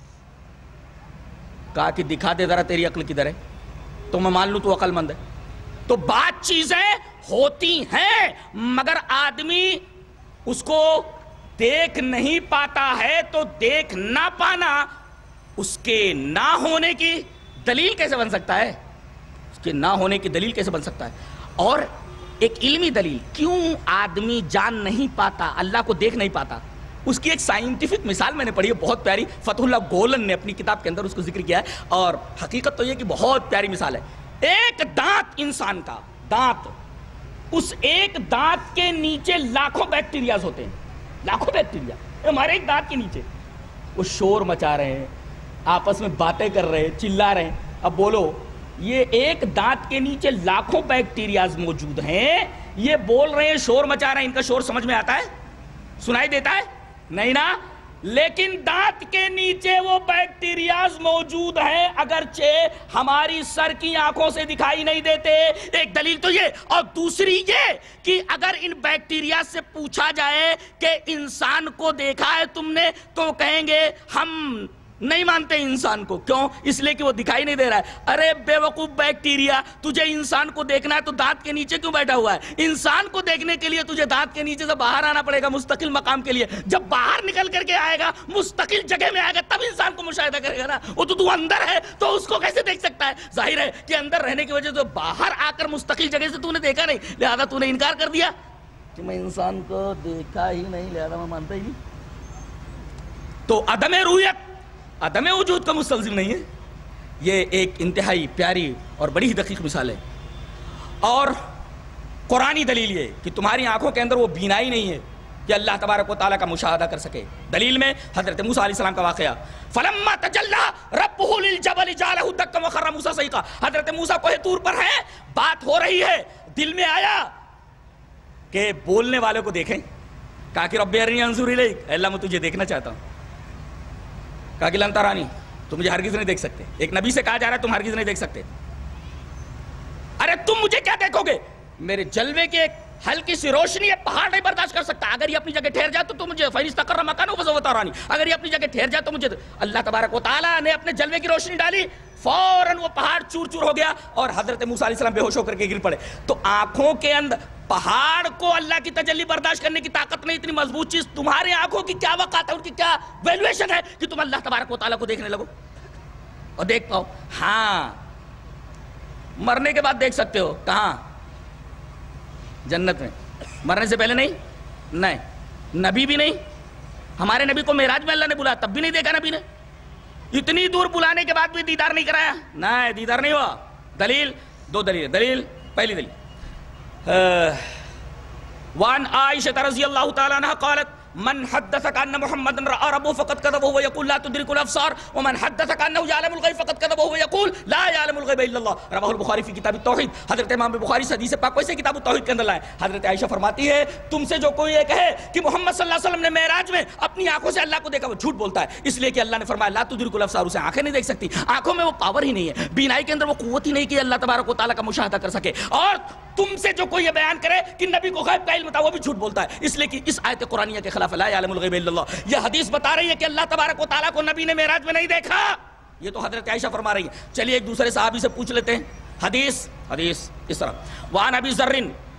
کہا کہ دکھا دے ذرا تیری عقل کدھر ہے تو میں مان لوں تو عقل مند ہے۔ تو بات چیزیں ہوتی ہیں مگر آدمی اس کو دیکھ نہیں پاتا ہے، تو دیکھ نہ پانا اس کے نہ ہونے کی دلیل کیسے بن سکتا ہے؟ اس کے نہ ہونے کی دلیل کیسے بن سکتا ہے؟ اور ایک علمی دلیل، کیوں آدمی جان نہیں پاتا، اللہ کو دیکھ نہیں پاتا، اس کی ایک سائنٹیفک مثال میں نے پڑھی ہے بہت پیاری، فتح اللہ گولن نے اپنی کتاب کے اندر اس کو ذکر کیا ہے، اور حقیقت تو یہ کہ بہت پیاری مثال ہے۔ ایک دانت انسان کا دانت، اس ایک دانت کے نیچے لاکھوں بیکٹیریاز ہوتے ہیں، لاکھوں بیکٹیریا ہمارے ایک دانت کے نیچے، وہ شور مچا رہے ہیں، آپس میں باتیں کر رہے ہیں، چلا رہے ہیں۔ اب بولو یہ ایک دانت کے نیچے لاکھوں بیکٹیریاز موجود ہیں، یہ بول رہے ہیں، شور مچا رہے ہیں، ان کا شور سمجھ میں آتا ہے؟ سنائی دیتا ہے؟ نہیں نا۔ لیکن دانت کے نیچے وہ بیکٹیریاز موجود ہیں، اگرچہ ہماری سر کی آنکھوں سے دکھائی نہیں دیتے۔ ایک دلیل تو یہ، اور دوسری یہ کہ اگر ان بیکٹیریاز سے پوچھا جائے کہ انسان کو دیکھا ہے تم نے، تو کہیں گے ہم نہیں مانتے انسان کو۔ کیوں؟ اس لیے کہ وہ دکھائی نہیں دے رہا ہے۔ ارے بے وقوف بیکٹیریا، تجھے انسان کو دیکھنا ہے تو دانت کے نیچے کیوں بیٹھا ہوا ہے؟ انسان کو دیکھنے کے لیے تجھے دانت کے نیچے سے باہر آنا پڑے گا مستقل مقام کے لیے۔ جب باہر نکل کر کے آئے گا، مستقل جگہ میں آئے گا، تب انسان کو مشاہدہ کرے گا نا۔ وہ تو اندر ہے تو اس کو کیسے دیکھ سکتا ہے؟ ظاہر ہے کہ اندر رہنے کی وجہ سے باہر آ کر مستقل جگہ سے تو نے دیکھا نہیں، لہذا تو نے انکار کر دیا کہ میں انسان کو دیکھا ہی نہیں، لہذا میں مانتا ہی نہیں۔ تو عدم رویت عدم وجود کا مستلزم نہیں ہے۔ یہ ایک انتہائی پیاری اور بڑی ہی دقیق مثال ہے۔ اور قرآنی دلیل یہ کہ تمہاری آنکھوں کے اندر وہ بینائی نہیں ہے کہ اللہ تبارک و تعالیٰ کا مشاہدہ کر سکے۔ دلیل میں حضرت موسیٰ علیہ السلام کا واقعہ، فَلَمَّا تَجَلَّى رَبُّهُ لِلْجَبَلِ جَعَلَهُ دَكًّا وَخَرَّ مُوسَىٰ صَعِقًا۔ حضرت موسیٰ کوہ طور پر ہیں، بات ہو رہی ہے، دل میں آیا کہ بولنے والوں کو دیکھیں۔ کہا کہ رب ارنی انظر الیک، اے اللہ میں تجھے دیکھنا چاہتا ہوں۔ کہا کہ لن ترانی، تم مجھے ہرگز نہیں دیکھ سکتے۔ ایک نبی سے کہا جا رہا ہے تم ہرگز نہیں دیکھ سکتے۔ ارے تم مجھے کیا دیکھو گے؟ میرے جلوے کی ایک ہلکی سی روشنی ہے، پہاڑ نہیں برداشت کر سکتا۔ اگر یہ اپنی جگہ ٹھہر جائے تو مجھے فَإِنِ اسْتَقَرَّ مَكَانُهُ فَسَوْفَ تَرَانِي، اگر یہ اپنی جگہ ٹھہر جائے تو مجھے۔ اللہ تبارک و تعالیٰ نے اپنے جلوے کی روشنی ڈالی، فوراً وہ پہاڑ چور چور ہو گیا اور حضرت موسیٰ علیہ السلام بے ہوش ہو کر کے گر پڑے۔ تو آنکھوں کے اندر پہاڑ کو اللہ کی تجلی برداشت کرنے کی طاقت نہیں، اتنی مضبوط چیز تمہارے آنکھوں کی کیا وقت ہے، ان کی کیا ویلیویشن ہے کہ تم اللہ تبارک و تعالیٰ کو دیکھنے لگو اور دیکھ پاؤ؟ ہاں مرنے کے بعد دیکھ سکتے ہو۔ کہاں؟ جنت میں۔ مرنے سے پہلے نہیں؟ نہیں۔ نبی بھی نہیں، ہمارے نبی کو معراج میں اللہ نے بلایا تب بھی نہیں دیکھا نبی نے۔ اتنی دور بلانے کے بعد بھی دیدار نہیں کرایا؟ نہیں، دیدار نہیں ہوا۔ دلیل دو دلیل۔ دلیل پہلی دلیل وان عائشہ رضی اللہ تعالی عنہ قالت من حدثك ان محمد راى ربه فقد كذب وهو يقول لا تدرك الابصار ومن حدثك انه يعلم الغيب فقد كذب وهو يقول لا يعلم الغيب الا الله، رواه البخاری فی کتاب التوحید۔ حضرت امام بخاری سے حدیث پاک ویسے کتاب التوحید کے اندر لائے۔ حضرت عائشہ فرماتی ہے تم سے جو کوئی یہ کہے کہ محمد صلی اللہ علیہ وسلم نے معراج میں اپنی آنکھوں سے اللہ کو دیکھا، وہ جھوٹ بولتا ہے، اس لیے کہ اللہ نے فرمایا لا تدرك الابصار، اسے آنکھیں نہیں دیکھ سکتی، آنکھوں میں وہ پاور ہی نہیں ہے، بینائی کے اندر وہ قوت ہی نہیں کہ اللہ تبارک و تعالیٰ کا مشاہدہ کر سکے۔ اور تم سے جو کوئی یہ بیان کرے کہ نبی کو غیب کا علم تھا، وہ بھی جھوٹ بولتا ہے، اس لیے کہ اس آیت قرآنیہ کے خلاف لا یعلم الغیب الا اللہ۔ یہ حدیث بتا رہی ہے کہ اللہ تبارک و تعالیٰ کو نبی نے معراج میں نہیں دیکھا، یہ تو حضرت عائشہ فرما رہی ہے۔ چلیے ایک دوسرے صحابی سے پوچھ لیتے ہیں حدیث اس طرح وعن ابی ذر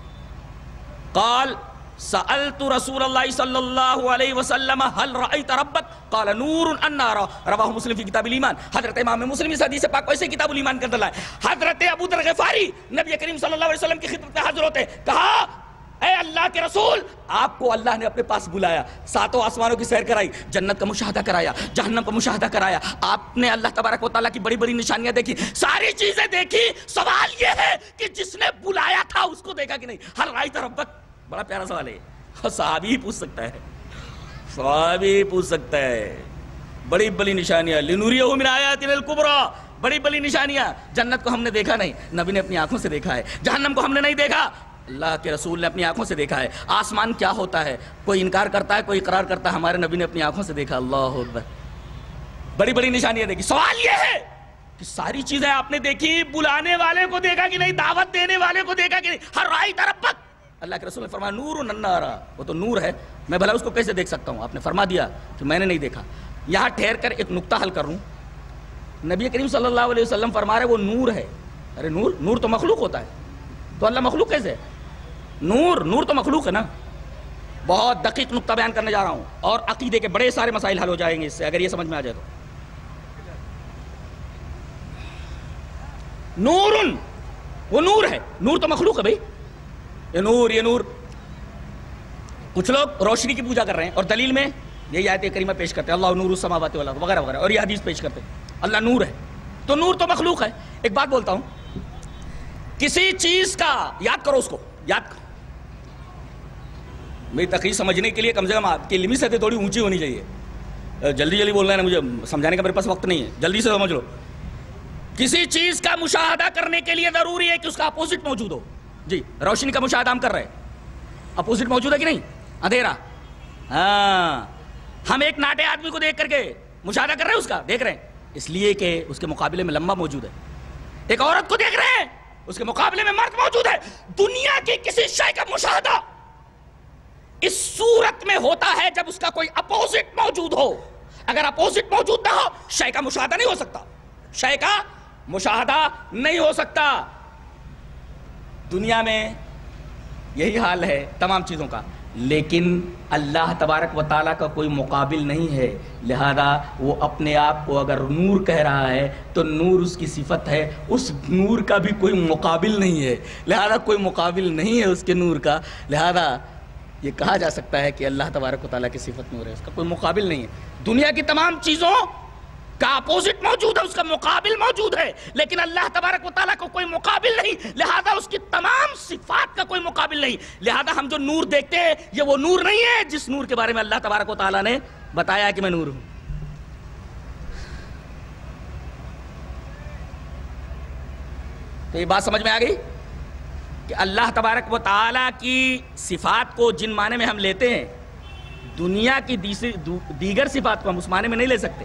قال سألت رسول اللہ صلی اللہ علیہ وسلم هل رأيت ربك قال نور النار، رواہ مسلم فی کتاب الایمان۔ حضرت امام مسلم اس حدیث پاک کو اسے کتاب الایمان کے اندر لائے۔ حضرت ابو ذر غفاری نبی کریم صلی اللہ علیہ وسلم کی خدمت میں حاضر ہوتے، کہا اے اللہ کے رسول، آپ کو اللہ نے اپنے پاس بلایا، ساتوں آسمانوں کی سیر کرائی، جنت کا مشاہدہ کرایا، جہنم کا مشاہدہ کرایا، آپ نے اللہ تبارک و تعالیٰ کی بڑی بڑی نشانیاں دیکھی، ساری چیزیں دیکھی، سوال یہ ہے کہ جس نے بلایا تھا اس کو دیکھا کہ نہیں؟ ہل رأیت ربک، بڑا پیارا سوال ہے، صحابی ہی پوچھ سکتا ہے، صحابی ہی پوچھ سکتا ہے۔ بڑی بڑی نشانیاں لنوریہ من آیاتنا الکبریٰ، بڑی بڑی نشانیاں۔ جنت کو ہم نے دیکھا نہیں، نبی نے اپنی آنکھوں سے دیکھا ہے۔ جہنم کو ہم نے نہیں دیکھا، اللہ کے رسول نے اپنی آنکھوں سے دیکھا ہے۔ آسمان کیا ہوتا ہے، کوئی انکار کرتا ہے، کوئی اقرار کرتا ہے، ہمارے نبی نے اپنی آنکھوں سے دیکھا۔ اللہ اکبر، بڑی بڑی نشانیاں دیکھی۔ سوال یہ ہے کہ ساری چیزیں آپ نے دیکھی، بلانے والے کو دیکھا کہ نہیں، دعوت دینے والے کو دیکھا کہ نہیں؟ ہر رأیت ربک، اللہ کے رسول نے فرمایا نور النار، وہ تو نور ہے، میں بھلا اس کو کیسے دیکھ سکتا ہوں؟ آپ نے فرما دیا کہ میں نے نہیں دیکھا۔ یہاں ٹھہر کر ایک نقطہ حل کروں، نبی کریم صلی اللہ علیہ وسلم فرما رہے وہ نور ہے۔ ارے نور تو مخلوق ہوتا ہے، تو اللہ مخلوق کیسے ہے؟ نور تو مخلوق ہے نا۔ بہت دقیق نقطہ بیان کرنے جا رہا ہوں، اور عقیدے کے بڑے سارے مسائل حل ہو جائیں گے اس سے، اگر یہ سمجھ میں آ جائے تو۔ نورن، وہ نور ہے، نور تو مخلوق ہے بھائی، یہ نور۔ کچھ لوگ روشنی کی پوجا کر رہے ہیں اور دلیل میں یہی آیت کریمہ پیش کرتے ہیں، اللہ نور السماوات والارض وغیرہ وغیرہ، اور یہ حدیث پیش کرتے ہیں اللہ نور ہے، تو نور تو مخلوق ہے۔ ایک بات بولتا ہوں، کسی چیز کا یاد کرو، اس کو یاد کرو، میری تقریر سمجھنے کے لیے کم سے کم آپ کی علمی سطح تھوڑی اونچی ہونی چاہیے۔ جلدی بولنا ہے نا، مجھے سمجھانے کا میرے پاس وقت نہیں ہے، جلدی سے سمجھ لو۔ کسی چیز کا مشاہدہ کرنے کے لیے ضروری ہے کہ اس کا اپوزٹ موجود ہو۔ جی، روشنی کا مشاہدہ ہم کر رہے ہیں، اپوزٹ موجود ہے کہ نہیں؟ اندھیرا، ہاں، ہم ایک ناٹے آدمی کو دیکھ کر کے مشاہدہ کر رہے ہیں، اس کا دیکھ رہے ہیں، اس لیے کہ اس کے مقابلے میں لمبا موجود ہے۔ ایک عورت کو دیکھ رہے ہیں، اس کے مقابلے میں مرد موجود ہے۔ دنیا کی کسی شے کا مشاہدہ اس صورت میں ہوتا ہے جب اس کا کوئی اپوزٹ موجود ہو۔ اگر اپوزٹ موجود نہ ہو، شے کا مشاہدہ نہیں ہو سکتا، شے کا مشاہدہ نہیں ہو سکتا۔ دنیا میں یہی حال ہے تمام چیزوں کا، لیکن اللہ تبارک و تعالیٰ کا کوئی مقابل نہیں ہے، لہذا وہ اپنے آپ کو اگر نور کہہ رہا ہے تو نور اس کی صفت ہے، اس نور کا بھی کوئی مقابل نہیں ہے، لہذا کوئی مقابل نہیں ہے اس کے نور کا، لہذا یہ کہا جا سکتا ہے کہ اللہ تبارک و تعالیٰ کی صفت نور ہے، اس کا کوئی مقابل نہیں ہے۔ دنیا کی تمام چیزوں کا اپوزٹ موجود ہے، اس کا مقابل موجود ہے، لیکن اللہ تبارک و تعالیٰ کو کوئی مقابل نہیں، لہذا اس کی تمام صفات کا کوئی مقابل نہیں، لہذا ہم جو نور دیکھتے ہیں یہ وہ نور نہیں ہے جس نور کے بارے میں اللہ تبارک و تعالیٰ نے بتایا کہ میں نور ہوں۔ تو یہ بات سمجھ میں آ گئی کہ اللہ تبارک و تعالیٰ کی صفات کو جن معنی میں ہم لیتے ہیں، دنیا کی دیگر صفات کو ہم اس معنی میں نہیں لے سکتے۔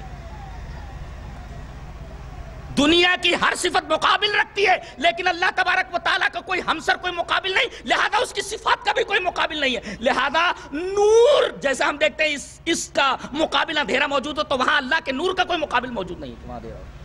دنیا کی ہر صفت مقابل رکھتی ہے، لیکن اللہ تبارک و تعالیٰ کا کوئی ہمسر، کوئی مقابل نہیں، لہذا اس کی صفات کا بھی کوئی مقابل نہیں ہے۔ لہذا نور جیسا ہم دیکھتے ہیں اس کا مقابل اندھیرا موجود ہو، تو وہاں اللہ کے نور کا کوئی مقابل موجود نہیں ہے، وہاں اندھیرا ہو۔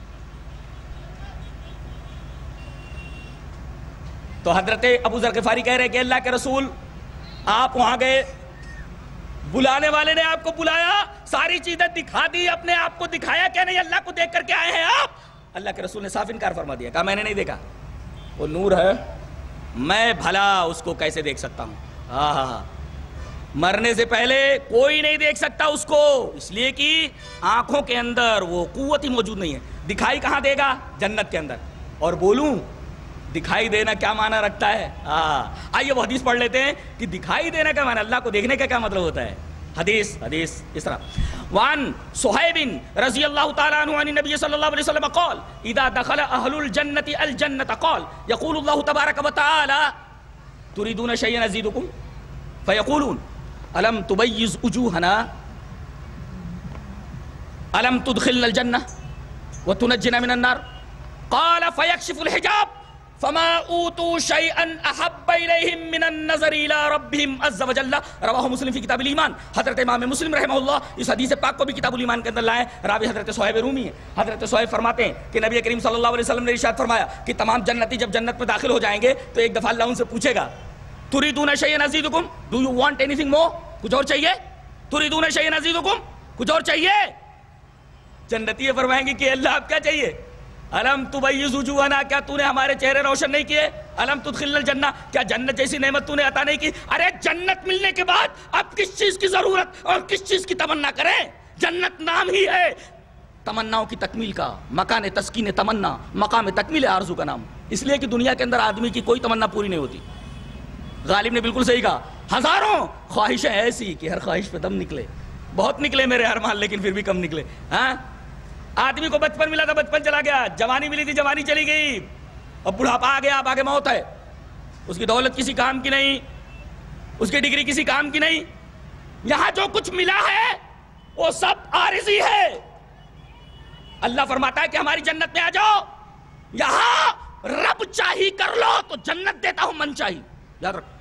تو حضرت ابو ذر غفاری کہہ رہے کہ اللہ کے رسول آپ وہاں گئے، بلانے والے نے آپ کو بلایا، ساری چیزیں دکھا دی، اپنے آپ کو دکھایا کہ نہیں اللہ کو دیکھ کر کے آئے ہیں آپ؟ اللہ کے رسول نے صاف انکار فرما دیا، کہا میں نے نہیں دیکھا، وہ نور ہے، میں بھلا اس کو کیسے دیکھ سکتا ہوں؟ ہاں، مرنے سے پہلے کوئی نہیں دیکھ سکتا اس کو، اس لیے کہ آنکھوں کے اندر وہ قوت ہی موجود نہیں ہے۔ دکھائی کہاں دے گا؟ جنت کے اندر۔ اور بولوں دکھائی دینا کیا معنی رکھتا ہے؟ آئیے وہ حدیث پڑھ لیتے ہیں کہ دکھائی دینا کا معنی، اللہ کو دیکھنے کا کیا مطلب ہوتا ہے۔ حدیث اس طرح وعن صہیب رضی اللہ تعالیٰ عنہ عن النبی صلی اللہ علیہ وسلم قال اذا دخل اہل الجنة الجنة قال يقول اللہ تبارک وتعالی تريدون شيئا ازيدكم فيقولون الم تبيض وجوهنا الم تدخلنا الجنة وتنجنا من النار قال فيكشف الحجاب فما اوتوا شيئا احب اليهم من النظر الى ربهم عز وجل رواہ مسلم فی کتاب الایمان۔ حضرت امام مسلم رحمہ اللہ اس حدیث پاک کو بھی کتاب الایمان کے اندر لائے۔ راوی حضرت صہیب رومی ہے۔ حضرت صہیب فرماتے ہیں کہ نبی کریم صلی اللہ علیہ وسلم نے ارشاد فرمایا کہ تمام جنتی جب جنت میں داخل ہو جائیں گے تو ایک دفعہ اللہ ان سے پوچھے گا تریدون شیئا ازیدکم، do you want anything more, کچھ اور چاہیے؟ تریدون شیئا ازیدکم، کچھ اور چاہیے؟ جنتی یہ فرمائیں گے کہ اللہ آپ کیا چاہیے؟ الم تبیض وجوہنا، کیا تو نے ہمارے چہرے روشن نہیں کیے؟ الم تدخلنا الجنہ، کیا جنت جیسی نعمت تو نے عطا نہیں کی؟ ارے جنت ملنے کے بعد اب کس چیز کی ضرورت اور کس چیز کی تمنا کریں؟ جنت نام ہی ہے تمناؤں کی تکمیل کا، مکان تسکین تمنا، مقام تکمیل آرزو کا نام، اس لیے کہ دنیا کے اندر آدمی کی کوئی تمنا پوری نہیں ہوتی۔ غالب نے بالکل صحیح کہا، ہزاروں خواہشیں ایسی کہ ہر خواہش پہ دم نکلے، بہت نکلے میرے ارمان لیکن پھر بھی کم نکلے۔ ہاں آدمی کو بچپن ملا تھا بچپن چلا گیا، جوانی ملی تھی جوانی چلی گئی، اب بڑھاپا آ گیا، اب آگے موت ہے۔ اس کی دولت کسی کام کی نہیں، اس کی ڈگری کسی کام کی نہیں، یہاں جو کچھ ملا ہے وہ سب عارضی ہے۔ اللہ فرماتا ہے کہ ہماری جنت میں آ جاؤ، یہاں رب چاہی کر لو تو جنت دیتا ہوں من چاہی، یاد رکھو،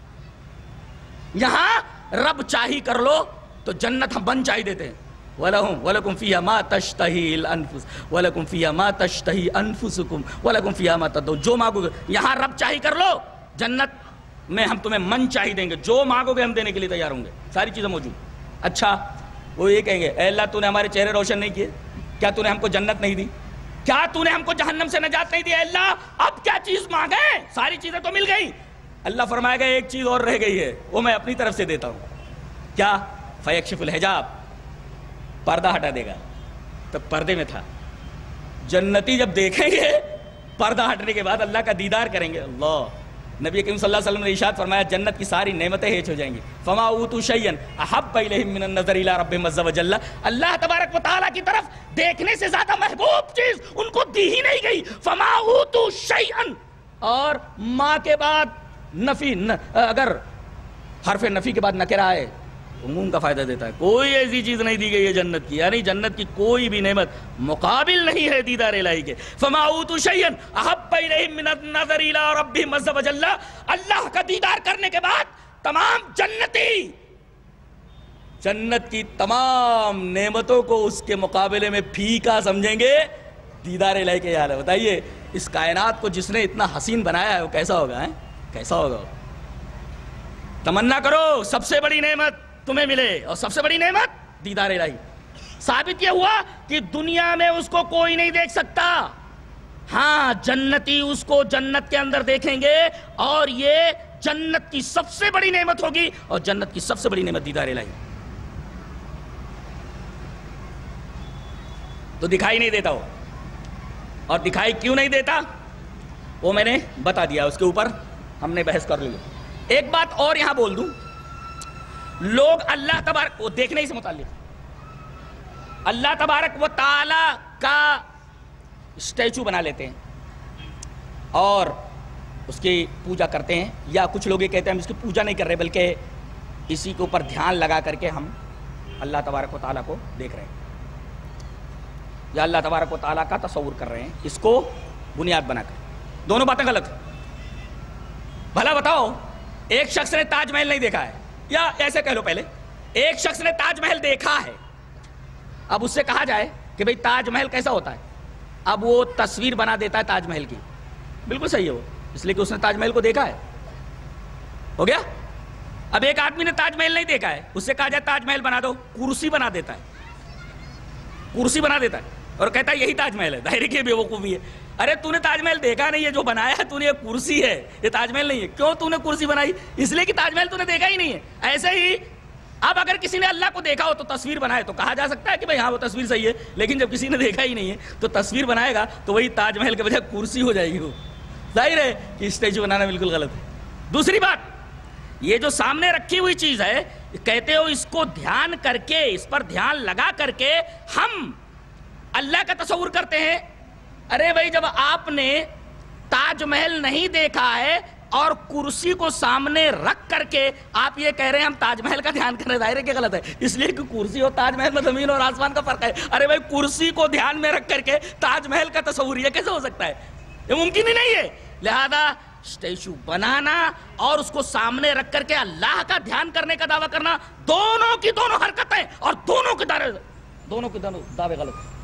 یہاں رب چاہی کر لو تو جنت ہم من چاہی دیتے ہیں۔ وَلَكُمْ فِيهَا مَا تَشْتَهِي الْأَنفُسُ وَلَكُمْ فِيهَا مَا تَشْتَهِي أَنفُسُكُمْ وَلَكُمْ فِيهَا مَا تَدْعُونَ، جو مانگو گے یہاں رب چاہی کر لو، جنت میں ہم تمہیں من چاہی دیں گے، جو مانگو گے ہم دینے کے لیے تیار ہوں گے، ساری چیزیں موجود۔ اچھا وہ یہ کہیں گے اے اللہ تو نے ہمارے چہرے روشن نہیں کیے، کیا تو نے ہم کو جنت نہیں دی، کیا تو نے ہم کو جہنم سے نجات نہیں دی؟ اے اللہ اب کیا چیز مانگیں، ساری چیزیں تو مل گئی۔ اللہ فرمائے گا ایک چیز اور رہ گئی ہے، وہ میں اپنی طرف سے دیتا ہوں، کیا؟ فیکشف الحجاب، پردہ ہٹا دے گا۔ تب پردے میں تھا، جنتی جب دیکھیں گے پردہ ہٹنے کے بعد اللہ کا دیدار کریں گے، اللہ، نبی کریم صلی اللہ علیہ وسلم نے ارشاد فرمایا جنت کی ساری نعمتیں ہیچ ہو جائیں گی۔ فما اوتوا شیئا احب الیہم من النظر الی ربہم عز وجل، اللہ تبارک و تعالیٰ کی طرف دیکھنے سے زیادہ محبوب چیز ان کو دی ہی نہیں گئی۔ فما اوتوا شیئا، اور ماں کے بعد نفی، اگر حرف نفی کے بعد نکرہ آئے عموم کا فائدہ دیتا ہے، کوئی ایسی چیز نہیں دی گئی ہے جنت کی، یعنی جنت کی کوئی بھی نعمت مقابل نہیں ہے دیدار الہی کے۔ فما اوتوا شیئا احب الیہم من النظر الی ربہم عز وجل، اللہ کا دیدار کرنے کے بعد تمام جنتی جنت کی تمام نعمتوں کو اس کے مقابلے میں پھیکا سمجھیں گے، دیدار الہی کے حال ہے۔ بتائیے اس کائنات کو جس نے اتنا حسین بنایا ہے وہ کیسا ہوگا، کیسا ہوگا؟ تمنا کرو سب سے بڑی نعمت تمہیں ملے، اور سب سے بڑی نعمت دیدار الہی۔ ثابت یہ ہوا کہ دنیا میں اس کو کوئی نہیں دیکھ سکتا، ہاں جنتی اس کو جنت کے اندر دیکھیں گے، اور یہ جنت کی سب سے بڑی نعمت ہوگی، اور جنت کی سب سے بڑی نعمت دیدار الہی۔ تو دکھائی نہیں دیتا وہ، اور دکھائی کیوں نہیں دیتا وہ میں نے بتا دیا، اس کے اوپر ہم نے بحث کر لی۔ ایک بات اور یہاں بول دوں، لوگ اللہ تبارک وہ دیکھنے ہی سے متعلق اللہ تبارک و تعالی کا اسٹیچو بنا لیتے ہیں اور اس کی پوجا کرتے ہیں، یا کچھ لوگ یہ کہتے ہیں ہم اس کی پوجا نہیں کر رہے بلکہ اسی کے اوپر دھیان لگا کر کے ہم اللہ تبارک و تعالیٰ کو دیکھ رہے ہیں، یا اللہ تبارک و تعالیٰ کا تصور کر رہے ہیں، اس کو بنیاد بنا کر۔ دونوں باتیں غلط ہیں۔ بھلا بتاؤ، ایک شخص نے تاج محل نہیں دیکھا ہے، یا ایسے کہہ لو پہلے ایک شخص نے تاج محل دیکھا ہے، اب اس سے کہا جائے کہ بھئی تاج محل کیسا ہوتا ہے، اب وہ تصویر بنا دیتا ہے تاج محل کی، بالکل صحیح ہے وہ، اس لیے کہ اس نے تاج محل کو دیکھا ہے، ہو گیا۔ اب ایک آدمی نے تاج محل نہیں دیکھا ہے، اس سے کہا جائے تاج محل بنا دو، کرسی بنا دیتا ہے، کرسی بنا دیتا ہے اور کہتا ہے یہی تاج محل ہے، ظاہر ہے کہ بے وقوفی ہے۔ ارے تو نے تاج محل دیکھا نہیں ہے، جو بنایا ہے تو نے یہ کرسی ہے، یہ تاج محل نہیں ہے۔ کیوں تو نے کرسی بنائی؟ اس لیے کہ تاج محل تو نے دیکھا ہی نہیں ہے۔ ایسے ہی اب اگر کسی نے اللہ کو دیکھا ہو تو تصویر بنائے تو کہا جا سکتا ہے کہ بھئی ہاں وہ تصویر صحیح ہے، لیکن جب کسی نے دیکھا ہی نہیں ہے تو تصویر بنائے گا تو وہی تاج محل کے بجائے کرسی ہو جائے گی۔ وہ ظاہر ہے کہ اسٹیچو بنانا بالکل غلط ہے۔ دوسری بات، یہ جو سامنے رکھی ہوئی چیز ہے، کہتے ہو اس کو دھیان کر کے، اس پر دھیان لگا کر کے ہم اللہ کا تصور کرتے ہیں۔ ارے بھائی جب آپ نے تاج محل نہیں دیکھا ہے اور کرسی کو سامنے رکھ کر کے آپ یہ کہہ رہے ہیں ہم تاج محل کا دھیان کر رہے ہیں، ظاہر ہے کہ غلط ہے، اس لیے کہ کرسی اور تاج محل میں زمین اور آسمان کا فرق ہے۔ ارے بھائی کرسی کو دھیان میں رکھ کر کے تاج محل کا تصور یہ کیسے ہو سکتا ہے؟ یہ ممکن ہی نہیں ہے۔ لہذا اسٹیچو بنانا اور اس کو سامنے رکھ کر کے اللہ کا دھیان کرنے کا دعویٰ کرنا، دونوں کی دونوں حرکتیں اور دونوں کے دعوے غلط ہیں،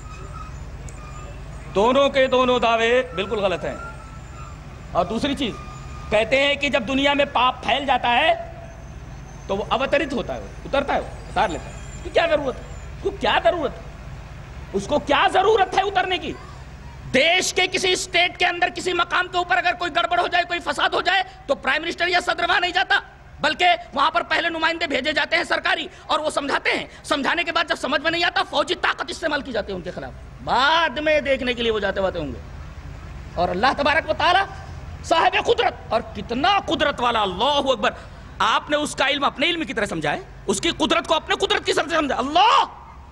دونوں کے دونوں دعوے بالکل غلط ہیں۔ اور دوسری چیز، کہتے ہیں کہ جب دنیا میں پاپ پھیل جاتا ہے تو وہ اوترت ہوتا ہے، اترتا ہے، اتار لیتا ہے۔ اس کی کیا ضرورت ہے؟ اس کو کیا ضرورت ہے؟ اس کو کیا ضرورت ہے اترنے کی؟ دیش کے کسی اسٹیٹ کے اندر کسی مقام کے اوپر اگر کوئی گڑبڑ ہو جائے، کوئی فساد ہو جائے تو پرائم منسٹر یا صدر وہاں نہیں جاتا، بلکہ وہاں پر پہلے نمائندے بھیجے جاتے ہیں سرکاری، اور وہ سمجھاتے ہیں۔ سمجھانے کے بعد جب سمجھ میں نہیں آتا فوجی طاقت استعمال کی جاتی ہے ان کے خلاف، بعد میں دیکھنے کے لیے وہ جاتے ہوں گے۔ اور اللہ تبارک و تعالی صاحب قدرت، اور کتنا قدرت والا، اللہ اکبر۔ آپ نے اس کا علم اپنے علم کی طرح سمجھا ہے، اس کی قدرت کو اپنے قدرت کی طرح سمجھا۔ اللہ،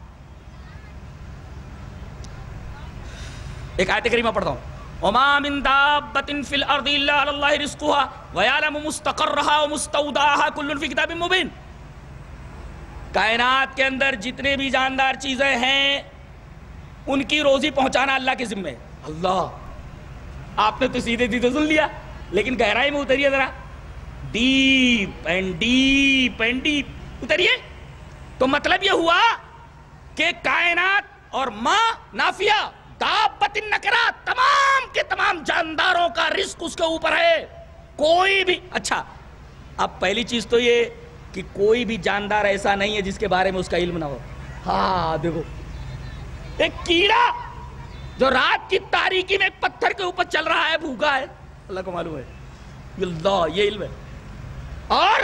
ایک آیت کریمہ پڑھتا ہوں، وَمَا مِن دَابَّةٍ فِي الْأَرْضِ إِلَّا عَلَى اللَّهِ رِزْقُهَا وَيَعْلَمُ مُسْتَقَرَّهَا وَمُسْتَوْدَعَهَا كُلٌّ فِي كِتَابٍ مُبِينٍ۔ کائنات کے اندر جتنے بھی جاندار چیزیں ہیں ان کی روزی پہنچانا اللہ کے ذمہ ہے۔ اللہ، آپ نے تو سیدھے سیدھے سن لیا، لیکن گہرائی میں اتریے ذرا، deep and deep and deep اتریے۔ تو مطلب یہ ہوا کہ کائنات اور ماں نافیہ دابت النکرات، تمام کے تمام جانداروں کا رزق اس کے اوپر ہے، کوئی بھی۔ اچھا، اب پہلی چیز تو یہ کہ کوئی بھی جاندار ایسا نہیں ہے جس کے بارے میں اس کا علم نہ ہو۔ ہاں دیکھو، ایک کیڑا جو رات کی تاریکی میں ایک پتھر کے اوپر چل رہا ہے، بھوکا ہے، اللہ کو معلوم ہے، اللہ یہ علم ہے، اور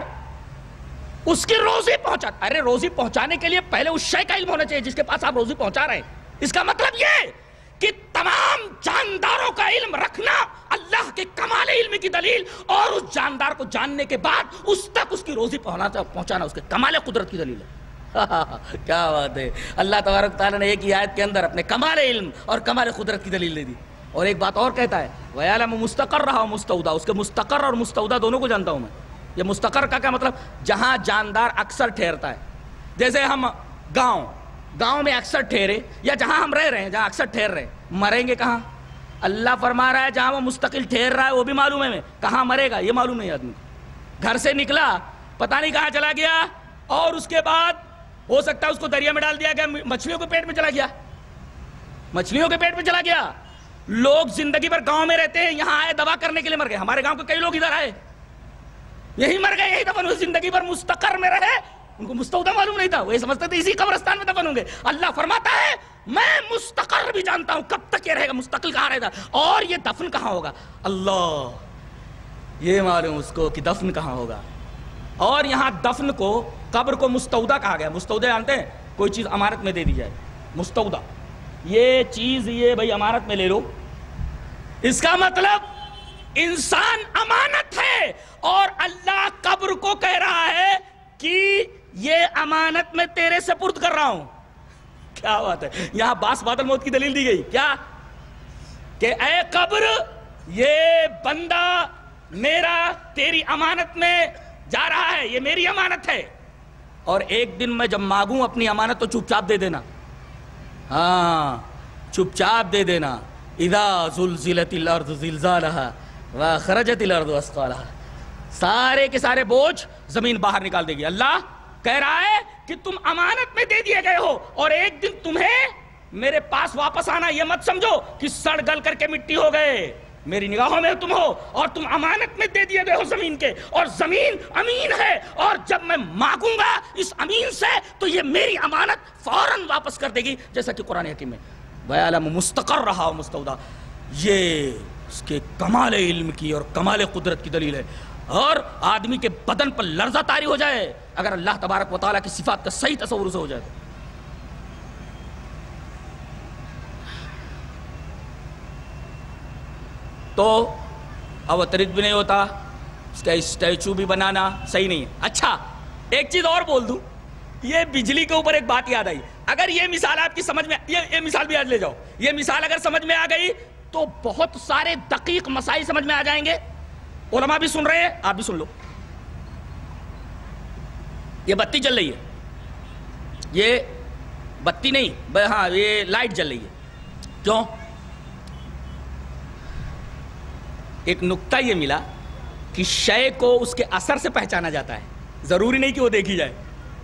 اس کی روزی پہنچاتا۔ ارے روزی پہنچانے کے لیے پہلے اس شے کا علم ہونا چاہیے جس کے پاس آپ روزی پہنچا رہے ہیں۔ اس کا مطلب یہ کہ تمام جانداروں کا علم رکھنا اللہ کے کمال علم کی دلیل، اور اس جاندار کو جاننے کے بعد اس تک اس کی روزی پہنچانا اس کے کمال قدرت کی دلیل ہے۔ کیا بات ہے! اللہ تبارک تعالیٰ نے ایک ہی آیت کے اندر اپنے کمال علم اور کمال قدرت کی دلیل دے دی۔ اور ایک بات اور کہتا ہے، وَيَعْلَمُ مُسْتَقَرَّهَا وَمُسْتَوْدَعَهَا، اس کے مستقر اور مستودع دونوں کو جانتا ہوں میں۔ یہ مستقر کا کیا مطلب؟ جہاں جاندار اکثر ٹھہرتا ہے، جیسے ہم گاؤں میں اکثر ٹھہرے، یا جہاں ہم رہ رہے ہیں جہاں اکثر ٹھہر رہے ہیں، مریں گے کہاں؟ اللہ فرما رہا ہے جہاں وہ مستقل ٹھہر رہا ہے وہ بھی معلوم ہے، کہاں مرے گا یہ معلوم نہیں آدمی کو۔ گھر سے نکلا پتہ نہیں کہاں چلا گیا، اور اس کے بعد ہو سکتا ہے اس کو دریا میں ڈال دیا گیا، مچھلیوں کے پیٹ میں چلا گیا، مچھلیوں کے پیٹ میں چلا گیا۔ لوگ زندگی بھر گاؤں میں رہتے ہیں، یہاں آئے دوا کرنے کے لیے مر گئے۔ ہمارے گاؤں کے کئی لوگ ادھر آئے، یہی مر گئے، یہی دفن ہوئے، زندگی بھر مستقر میں رہے، ان کو مستودع معلوم نہیں تھا، وہ یہ سمجھتے تھے اسی قبرستان میں دفن ہوں گے۔ اللہ فرماتا ہے میں مستقر بھی جانتا ہوں، کب تک یہ رہے گا، مستقل کہاں رہے گا، اور یہ دفن کہاں ہوگا، اللہ یہ معلوم اس کو کہ دفن کہاں ہوگا۔ اور یہاں دفن کو، قبر کو مستودع کہا گیا۔ مستودع جانتے ہیں؟ کوئی چیز امانت میں دے دی جائے، مستودع، یہ چیز یہ بھائی امانت میں لے لو، اس کا مطلب انسان امانت ہے، اور اللہ قبر کو کہہ رہا ہے کہ یہ امانت میں تیرے سپرد کر رہا ہوں۔ کیا بات ہے! یہاں باس بادل موت کی دلیل دی گئی، کیا کہ اے قبر یہ بندہ میرا تیری امانت میں جا رہا ہے، یہ میری امانت ہے، اور ایک دن میں جب مانگوں اپنی امانت تو چپ چاپ دے دینا، ہاں چپ چاپ دے دینا۔ اذا زلزلت الارض زلزالها واخرجت الارض اثقالها، سارے کے سارے بوجھ زمین باہر نکال دے گی۔ اللہ کہہ رہا ہے کہ تم امانت میں دے دیے گئے ہو، اور ایک دن تمہیں میرے پاس واپس آنا، یہ مت سمجھو کہ سڑ گل کر کے مٹی ہو گئے، میری نگاہوں میں تم ہو، اور تم امانت میں دے دیے گئے ہو زمین کے، اور زمین امین ہے، اور جب میں مانگوں گا اس امین سے تو یہ میری امانت فوراً واپس کر دے گی، جیسا کہ قرآن حکیم میں وَيَعْلَمُ مُسْتَقَرَّهَا وَمُسْتَوْدَعَهَا۔ یہ اس کے کمال علم کی اور کمال قدرت کی دلیل ہے. اور آدمی کے بدن پر لرزہ طاری ہو جائے اگر اللہ تبارک و تعالیٰ کی صفات کا صحیح تصور اسے ہو جائے. تو اوترت بھی نہیں ہوتا, اس کا اسٹیچو بھی بنانا صحیح نہیں ہے. اچھا ایک چیز اور بول دوں, یہ بجلی کے اوپر ایک بات یاد آئی. اگر یہ مثال آپ کی سمجھ میں, یہ مثال بھی آج لے جاؤ, یہ مثال اگر سمجھ میں آ گئی تو بہت سارے دقیق مسائل سمجھ میں آ جائیں گے. علماء بھی سن رہے ہیں, آپ بھی سن لو. یہ بتی جل رہی ہے, یہ بتی نہیں, ہاں یہ لائٹ جل رہی ہے. کیوں؟ ایک نقطہ یہ ملا کہ شے کو اس کے اثر سے پہچانا جاتا ہے, ضروری نہیں کہ وہ دیکھی جائے.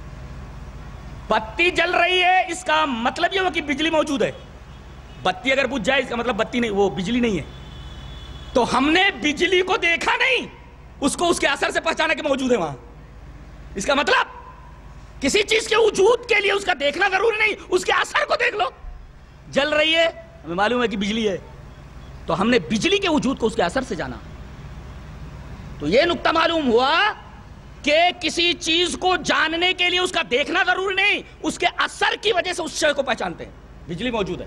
بتی جل رہی ہے اس کا مطلب یہ ہو کہ بجلی موجود ہے. بتی اگر بجھ جائے اس کا مطلب بتی نہیں, وہ بجلی نہیں ہے. تو ہم نے بجلی کو دیکھا نہیں, اس کو اس کے اثر سے پہچانا کہ موجود ہے وہاں. اس کا مطلب کسی چیز کے وجود کے لیے اس کا دیکھنا ضروری نہیں, اس کے اثر کو دیکھ لو. جل رہی ہے, ہمیں معلوم ہے کہ بجلی ہے, تو ہم نے بجلی کے وجود کو اس کے اثر سے جانا. تو یہ نقطہ معلوم ہوا کہ کسی چیز کو جاننے کے لیے اس کا دیکھنا ضروری نہیں, اس کے اثر کی وجہ سے اس شے کو پہچانتے ہیں. بجلی موجود ہے.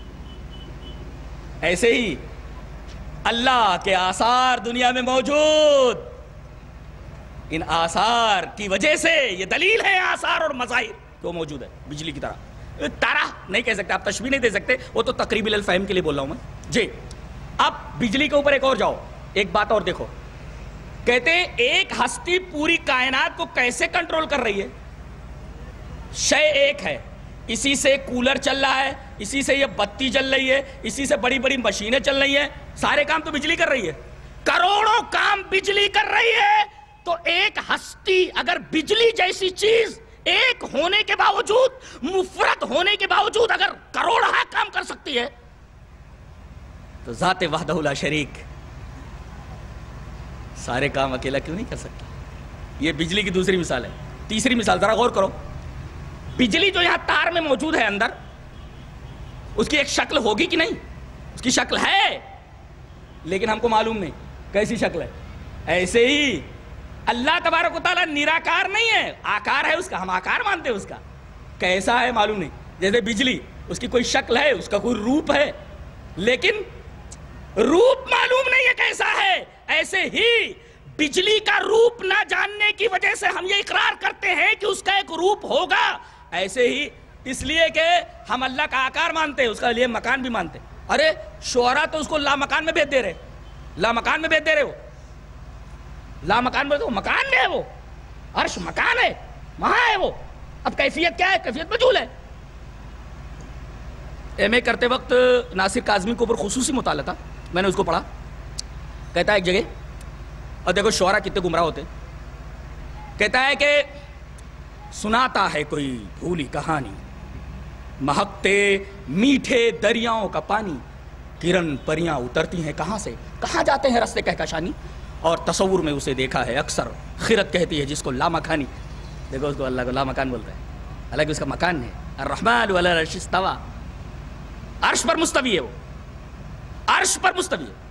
ایسے ہی اللہ کے آثار دنیا میں موجود, ان آثار کی وجہ سے یہ دلیل ہے آثار اور مظاہر کہ وہ موجود ہے. بجلی کی طرح طرح نہیں کہہ سکتے, آپ تشبیہ نہیں دے سکتے, وہ تو تقریب الفہم کے لیے بول رہا ہوں میں. جی اب بجلی کے اوپر ایک اور جاؤ, ایک بات اور دیکھو. کہتے ہیں ایک ہستی پوری کائنات کو کیسے کنٹرول کر رہی ہے. شے ایک ہے, اسی سے کولر چل رہا ہے, اسی سے یہ بتی چل رہی ہے, اسی سے بڑی بڑی مشینیں چل رہی ہیں, سارے کام تو بجلی کر رہی ہے. کروڑوں کام بجلی کر رہی ہے. تو ایک ہستی اگر بجلی جیسی چیز ایک ہونے کے باوجود, مفرد ہونے کے باوجود اگر کروڑہ کام کر سکتی ہے, تو ذات وحدہ لا شریک سارے کام اکیلا کیوں نہیں کر سکتا. یہ بجلی کی دوسری مثال ہے. تیسری مثال ذرا غور کرو. بجلی جو یہاں تار میں موجود ہے اندر, اس کی ایک شکل ہوگی کہ نہیں؟ اس کی شکل ہے, لیکن ہم کو معلوم نہیں کیسی شکل ہے. ایسے ہی اللہ تبارک و تعالیٰ نراکار نہیں ہے, آکار ہے اس کا, ہم آکار مانتے ہیں اس کا. کیسا ہے معلوم نہیں. جیسے بجلی, اس کی کوئی شکل ہے, اس کا کوئی روپ ہے, لیکن روپ معلوم نہیں ہے کیسا ہے. ایسے ہی بجلی کا روپ نہ جاننے کی وجہ سے ہم یہ اقرار کرتے ہیں کہ اس کا ایک روپ ہوگا. ایسے ہی اس لیے کہ ہم اللہ کا آکار مانتے ہیں, اس کا لیے مکان بھی مانتے ہیں. ارے شعراء تو اس کو لا مکان میں بھیج دے رہے, لا مکان میں بھیج دے رہے. ہو لا مکان میں, تو مکان میں ہے, وہ عرش مکان ہے, وہاں ہے وہ. اب کیفیت کیا ہے؟ کیفیت مجہول ہے. ایم اے کرتے وقت ناصر کاظمی کے اوپر خصوصی مطالعہ تھا, میں نے اس کو پڑھا. کہتا ہے ایک جگہ, اور دیکھو شعراء کتنے گمراہ ہوتے, کہتا ہے کہ سناتا ہے کوئی بھولی کہانی, مہکتے میٹھے دریاؤں کا پانی, کرن پریاں اترتی ہیں کہاں سے, کہاں جاتے ہیں رستے کہکشانی, اور تصور میں اسے دیکھا ہے اکثر, خرد کہتی ہے جس کو لامکانی. دیکھو اس کو اللہ کو لامکان بولتا ہے, حالانکہ اس کا مکان ہے. الرحمن علی العرش استوی, عرش پر مستوی ہے, وہ عرش پر مستوی ہے.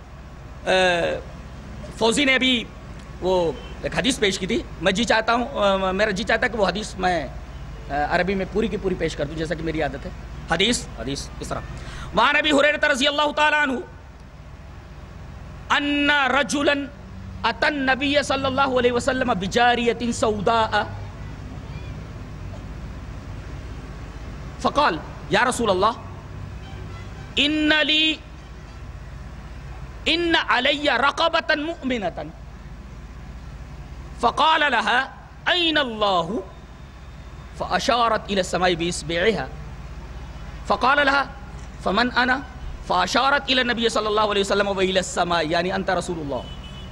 فوزی نے ابھی وہ ایک حدیث پیش کی تھی, میں جی چاہتا ہوں, میرا جی چاہتا ہے کہ وہ حدیث میں عربی میں پوری کی پوری پیش کر دوں جیسا کہ میری عادت ہے. حدیث اس طرح, وعن ابی ہریرہ رضی اللہ تعالی عنہ ان رجلا اتى النبي صلی اللہ علیہ وسلم بجاریۃ سوداء فقال یا رسول اللہ ان علی رقبۃ مؤمنۃ فقال لها أين الله فأشارت إلى السماء بإصبعها فقال لها فمن أنا فأشارت إلى النبي صلى الله عليه وسلم وإلى السماء يعني أنت رسول الله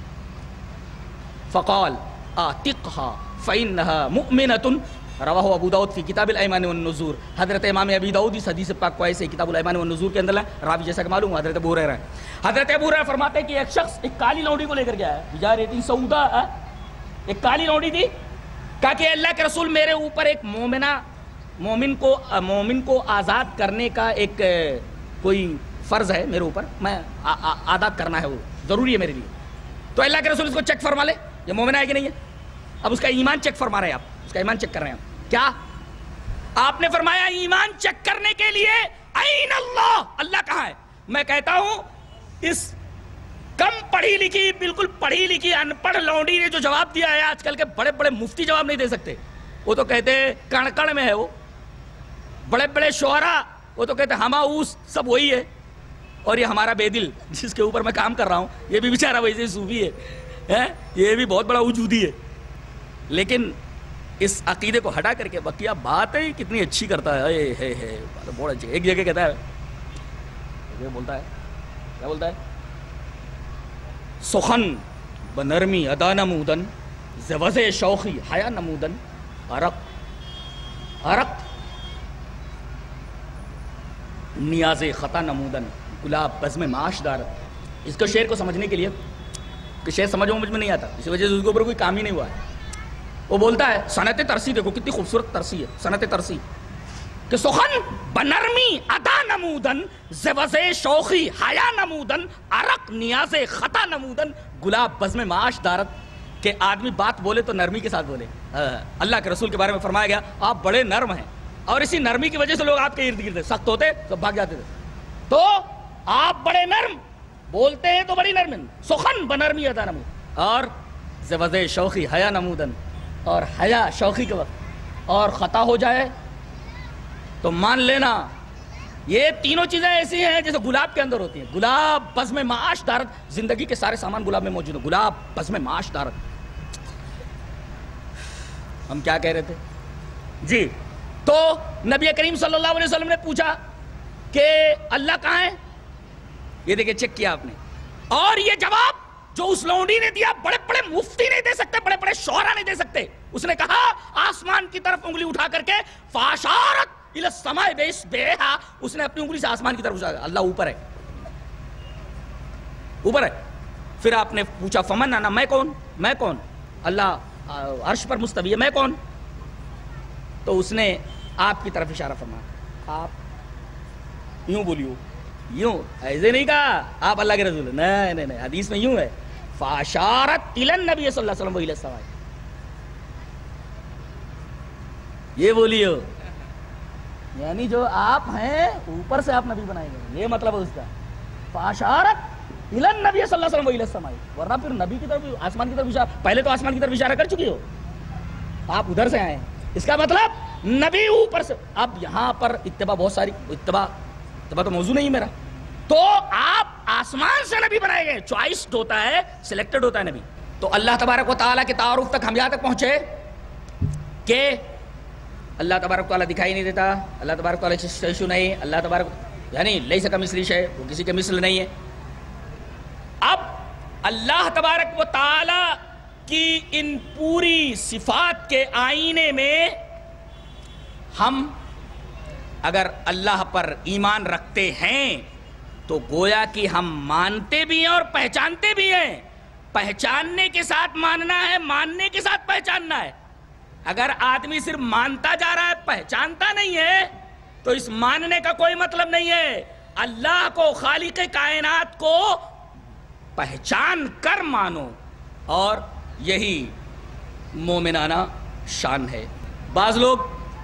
فقال آتقها فإنها مؤمنة رواہ ابو داؤد فی کتاب الایمان والنذور. حضرت امام ابی داؤد اس حدیث پاک کو ایسے کتاب الایمان والنذور کے اندر ہے, راوی جیسا کہ معلوم حضرت ابو ہریرہ ہے. حضرت ابو ہریرہ فرماتے ہیں کہ ایک شخص ایک کالی لونڈی کو لے کر گیا ہے, بجاریۃ سوداء, ایک کالی لونڈی تھی. کہا کہ اللہ کے رسول میرے اوپر ایک مومن کو آزاد کرنے کا ایک کوئی فرض ہے میرے اوپر، میں عادات کرنا ہے، وہ ضروری ہے میرے لیے. تو اللہ کے رسول اس کو چیک فرما لے یہ مومن ہے کہ نہیں ہے. اب اس کا ایمان چیک فرما رہے ہیں آپ، اس کا ایمان چیک کر رہے ہیں آپ. کیا آپ نے فرمایا ایمان چیک کرنے کے لیے این اللہ، اللہ کہاں ہے؟ میں کہتا ہوں اس کم پڑھی لکھی، بالکل پڑھی لکھی ان پڑھ لونڈی نے جو جواب دیا ہے، آج کل کے بڑے بڑے مفتی جواب نہیں دے سکتے. وہ تو کہتے ہیں کڑ کڑ میں ہے، وہ بڑے بڑے شعراء وہ تو کہتے ہیں ہماؤس سب وہی ہے. اور یہ ہمارا بے دل جس کے اوپر میں کام کر رہا ہوں، یہ بھی بیچارہ ویسے صوفی ہے، یہ بھی بہت بڑا وجودی ہے. لیکن اس عقیدے کو ہٹا کر کے بقیہ باتیں کتنی اچھی کرتا ہے، بہت اچھی. ایک جگہ کہتا ہے، بولتا ہے کیا بولتا ہے؟ سخن بنرمی ادا نمودن زوز شوخی حیا نمودن عرق نیاز خطا نمودن گلاب بزم معاش دار. اس کو شعر کو سمجھنے کے لیے کہ شعر سمجھو مجھ میں نہیں آتا، اسی وجہ سے اس کے اوپر کوئی کام ہی نہیں ہوا ہے. وہ بولتا ہے صنعت ترسی، دیکھو کتنی خوبصورت ترسی ہے صنعت ترسی، کہ سخن بنرمی ادا نمودن زوز شوخی حیا نمودن عرق نیاز خطا نمودن گلاب بزم معاش دارت. کہ آدمی بات بولے تو نرمی کے ساتھ بولے. اللہ کے رسول کے بارے میں فرمایا گیا آپ بڑے نرم ہیں، اور اسی نرمی کی وجہ سے لوگ آپ کے ارد گرد سخت ہوتے تو بھاگ جاتے تھے. تو آپ بڑے نرم بولتے ہیں تو بڑی نرم. سخن بنرمی ادا نمود، اور زوز شوخی حیا نمودن، اور حیا شوخی کے وقت اور خطا ہو جائے تو مان لینا یہ تینوں چیزیں ایسی ہیں جیسے گلاب کے اندر ہوتی ہیں. گلاب بزم معاش دارت، زندگی کے سارے سامان گلاب میں موجود ہیں. گلاب بزم معاش دارت. ہم کیا کہہ رہے تھے جی؟ تو نبی کریم صلی اللہ علیہ وسلم نے پوچھا کہ اللہ کہاں ہے؟ یہ دیکھیں چیک کیا آپ نے، اور یہ جواب جو اس لونڈی نے دیا بڑے بڑے مفتی نہیں دے سکتے، بڑے بڑے شعراء نہیں دے سکتے. اس نے کہا آسمان کی طرف انگلی اٹھا کر کے فاشارت الی السماء بیہا، اس نے اپنی انگلی سے آسمان کی طرف اٹھا. اللہ اوپر ہے، اوپر ہے. پھر آپ نے پوچھا فمن انا، میں کون؟ میں کون؟ اللہ عرش پر مستوی ہے، میں کون؟ تو اس نے آپ کی طرف اشارہ فرمایا. آپ یوں بولیو، یوں ایسے نہیں کہا آپ اللہ کے رسول، نہیں نہیں نہیں، حدیث میں یوں ہے فاشارت الی النبی صلی اللہ علیہ وسلم والی السماء. یہ بولیو یعنی جو آپ ہیں اوپر سے آپ نبی بنائے گئے، یہ مطلب ہے اس کا. فاشارت الی النبی صلی اللہ علیہ وسلم والی السماء، ورنہ پھر نبی کی طرف آسمان کی طرف اشارہ، پہلے تو آسمان کی طرف اشارہ کر چکی ہو، آپ ادھر سے آئے ہیں. اس کا مطلب نبی اوپر سے. اب یہاں پر اتباع بہت ساری، اتباع تو موضوع نہیں میرا. تو آپ آسمان سے نبی بنائے گئے، چوائس ہوتا ہے، سلیکٹڈ ہوتا ہے نبی. تو اللہ تبارک و تعالیٰ کے تعارف تک ہم یہاں تک پہنچے کہ اللہ تبارک و تعالیٰ دکھائی نہیں دیتا، اللہ تبارک و تعالیٰ شیء نہیں، اللہ تبارک یعنی لیس کمثلہ شیء، وہ کسی کے مثل نہیں ہے. اب اللہ تبارک و تعالیٰ کی ان پوری صفات کے آئینے میں ہم اگر اللہ پر ایمان رکھتے ہیں تو گویا کہ ہم مانتے بھی ہیں اور پہچانتے بھی ہیں. پہچاننے کے ساتھ ماننا ہے، ماننے کے ساتھ پہچاننا ہے. اگر آدمی صرف مانتا جا رہا ہے پہچانتا نہیں ہے تو اس ماننے کا کوئی مطلب نہیں ہے. اللہ کو، خالق کائنات کو پہچان کر مانو، اور یہی مومنانہ شان ہے. بعض لوگ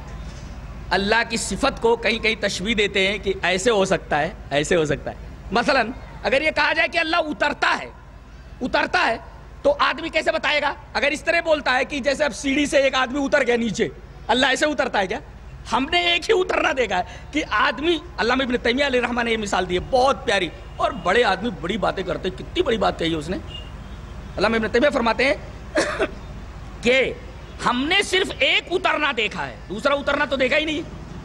اللہ کی صفت کو کہیں کہیں تشبیہ دیتے ہیں کہ ایسے ہو سکتا ہے، ایسے ہو سکتا ہے. مثلا اگر یہ کہا جائے کہ اللہ اترتا ہے تو آدمی کیسے بتائے گا؟ اگر اس طرح بولتا ہے کہ جیسے اب سیڑھی سے ایک آدمی اتر گیا نیچے، اللہ ایسے اترتا ہے کیا؟ ہم نے ایک ہی اترنا دیکھا ہے کہ آدمی، علامہ ابن تیمیہ علیہ الرحمہ نے یہ مثال دی ہے بہت پیاری، اور بڑے آدمی بڑی باتیں کرتے، کتنی بڑی بات کہی ہے اس نے. علامہ ابن تیمیہ فرماتے ہیں کہ ہم نے صرف ایک اترنا دیکھا ہے، دوسرا اترنا تو دیکھا ہی نہیں.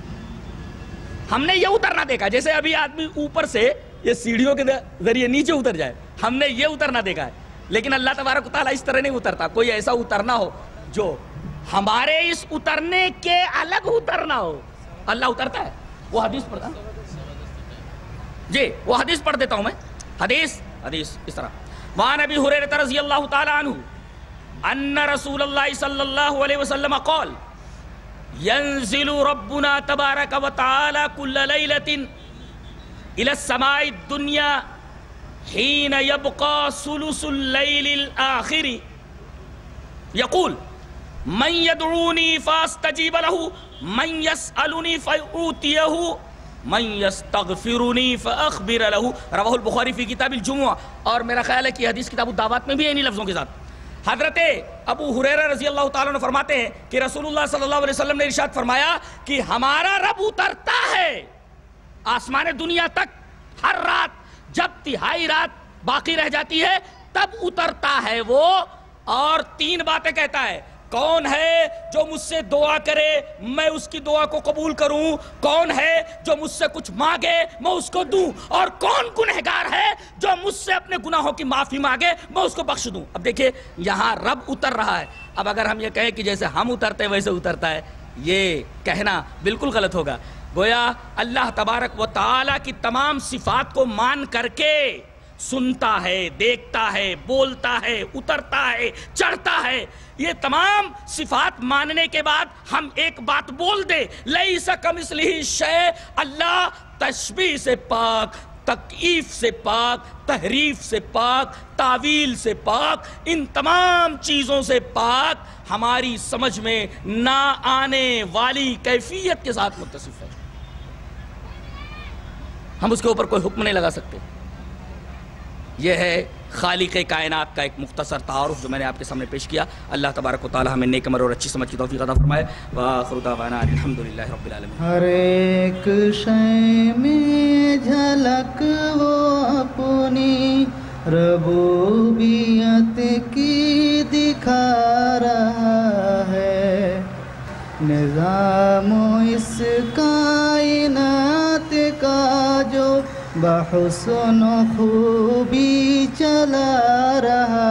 ہم نے یہ اترنا دیکھا جیسے ابھی آدمی اوپر سے یہ سیڑھیوں کے ذریعے نیچے اتر جائے، ہم نے یہ اترنا دیکھا ہے. لیکن اللہ تبارک و تعالیٰ اس طرح نہیں اترتا. کوئی ایسا اترنا ہو جو ہمارے اس اترنے کے الگ اترنا ہو. اللہ اترتا ہے. وہ حدیث پڑھتا جی، وہ حدیث پڑھ دیتا ہوں میں. حدیث اس طرح وعن ابی ہریرہ رضی اللہ تعالی عنہ ان رسول اللہ صلی اللہ علیہ وسلم قال ينزل ربنا تبارک و تعالی كل لیلۃ إلى السماء الدنيا حين يبقى ثلث الليل الآخر يقول من يدعوني فاستجيب له من يسألني فأوتيه من يستغفرنی فأخبر له، رواہ البخاری فی کتاب الجمعہ. اور میرا خیال ہے کہ حدیث کتاب الدعوات میں بھی ہے انہی لفظوں کے ساتھ. حضرت ابو ہریرہ رضی اللہ تعالیٰ عنہ فرماتے ہیں کہ رسول اللہ صلی اللہ علیہ وسلم نے ارشاد فرمایا کہ ہمارا رب اترتا ہے آسمان دنیا تک ہر رات، جب تہائی رات باقی رہ جاتی ہے تب اترتا ہے وہ، اور 3 باتیں کہتا ہے. کون ہے جو مجھ سے دعا کرے میں اس کی دعا کو قبول کروں، کون ہے جو مجھ سے کچھ مانگے میں اس کو دوں، اور کون گنہگار ہے جو مجھ سے اپنے گناہوں کی معافی مانگے میں اس کو بخش دوں. اب دیکھیں یہاں رب اتر رہا ہے. اب اگر ہم یہ کہیں کہ جیسے ہم اترتے ویسے اترتا ہے، یہ کہنا بالکل غلط ہوگا. گویا اللہ تبارک و تعالیٰ کی تمام صفات کو مان کر کے سنتا ہے، دیکھتا ہے، بولتا ہے، اترتا ہے، چڑھتا ہے. یہ تمام صفات ماننے کے بعد ہم ایک بات بول دیں لیس کمثلہ شیء، اللہ تشبیہ سے پاک، تکییف سے پاک، تحریف سے پاک، تعویل سے پاک، ان تمام چیزوں سے پاک، ہماری سمجھ میں نہ آنے والی کیفیت کے ساتھ متصف ہے. ہم اس کے اوپر کوئی حکم نہیں لگا سکتے. یہ ہے خالق کائنات کا ایک مختصر تعارف جو میں نے آپ کے سامنے پیش کیا. اللہ تبارک و تعالی ہمیں نیک عمل اور اچھی سمجھ کی توفیق عطا فرمائے. وآخر دعوانا الحمدللہ رب العالمین. ہر ایک شے میں جھلک وہ اپنی ربوبیت کی دکھا رہا ہے. نظام اس کائنات کا جو بحسن خوبی چلا رہا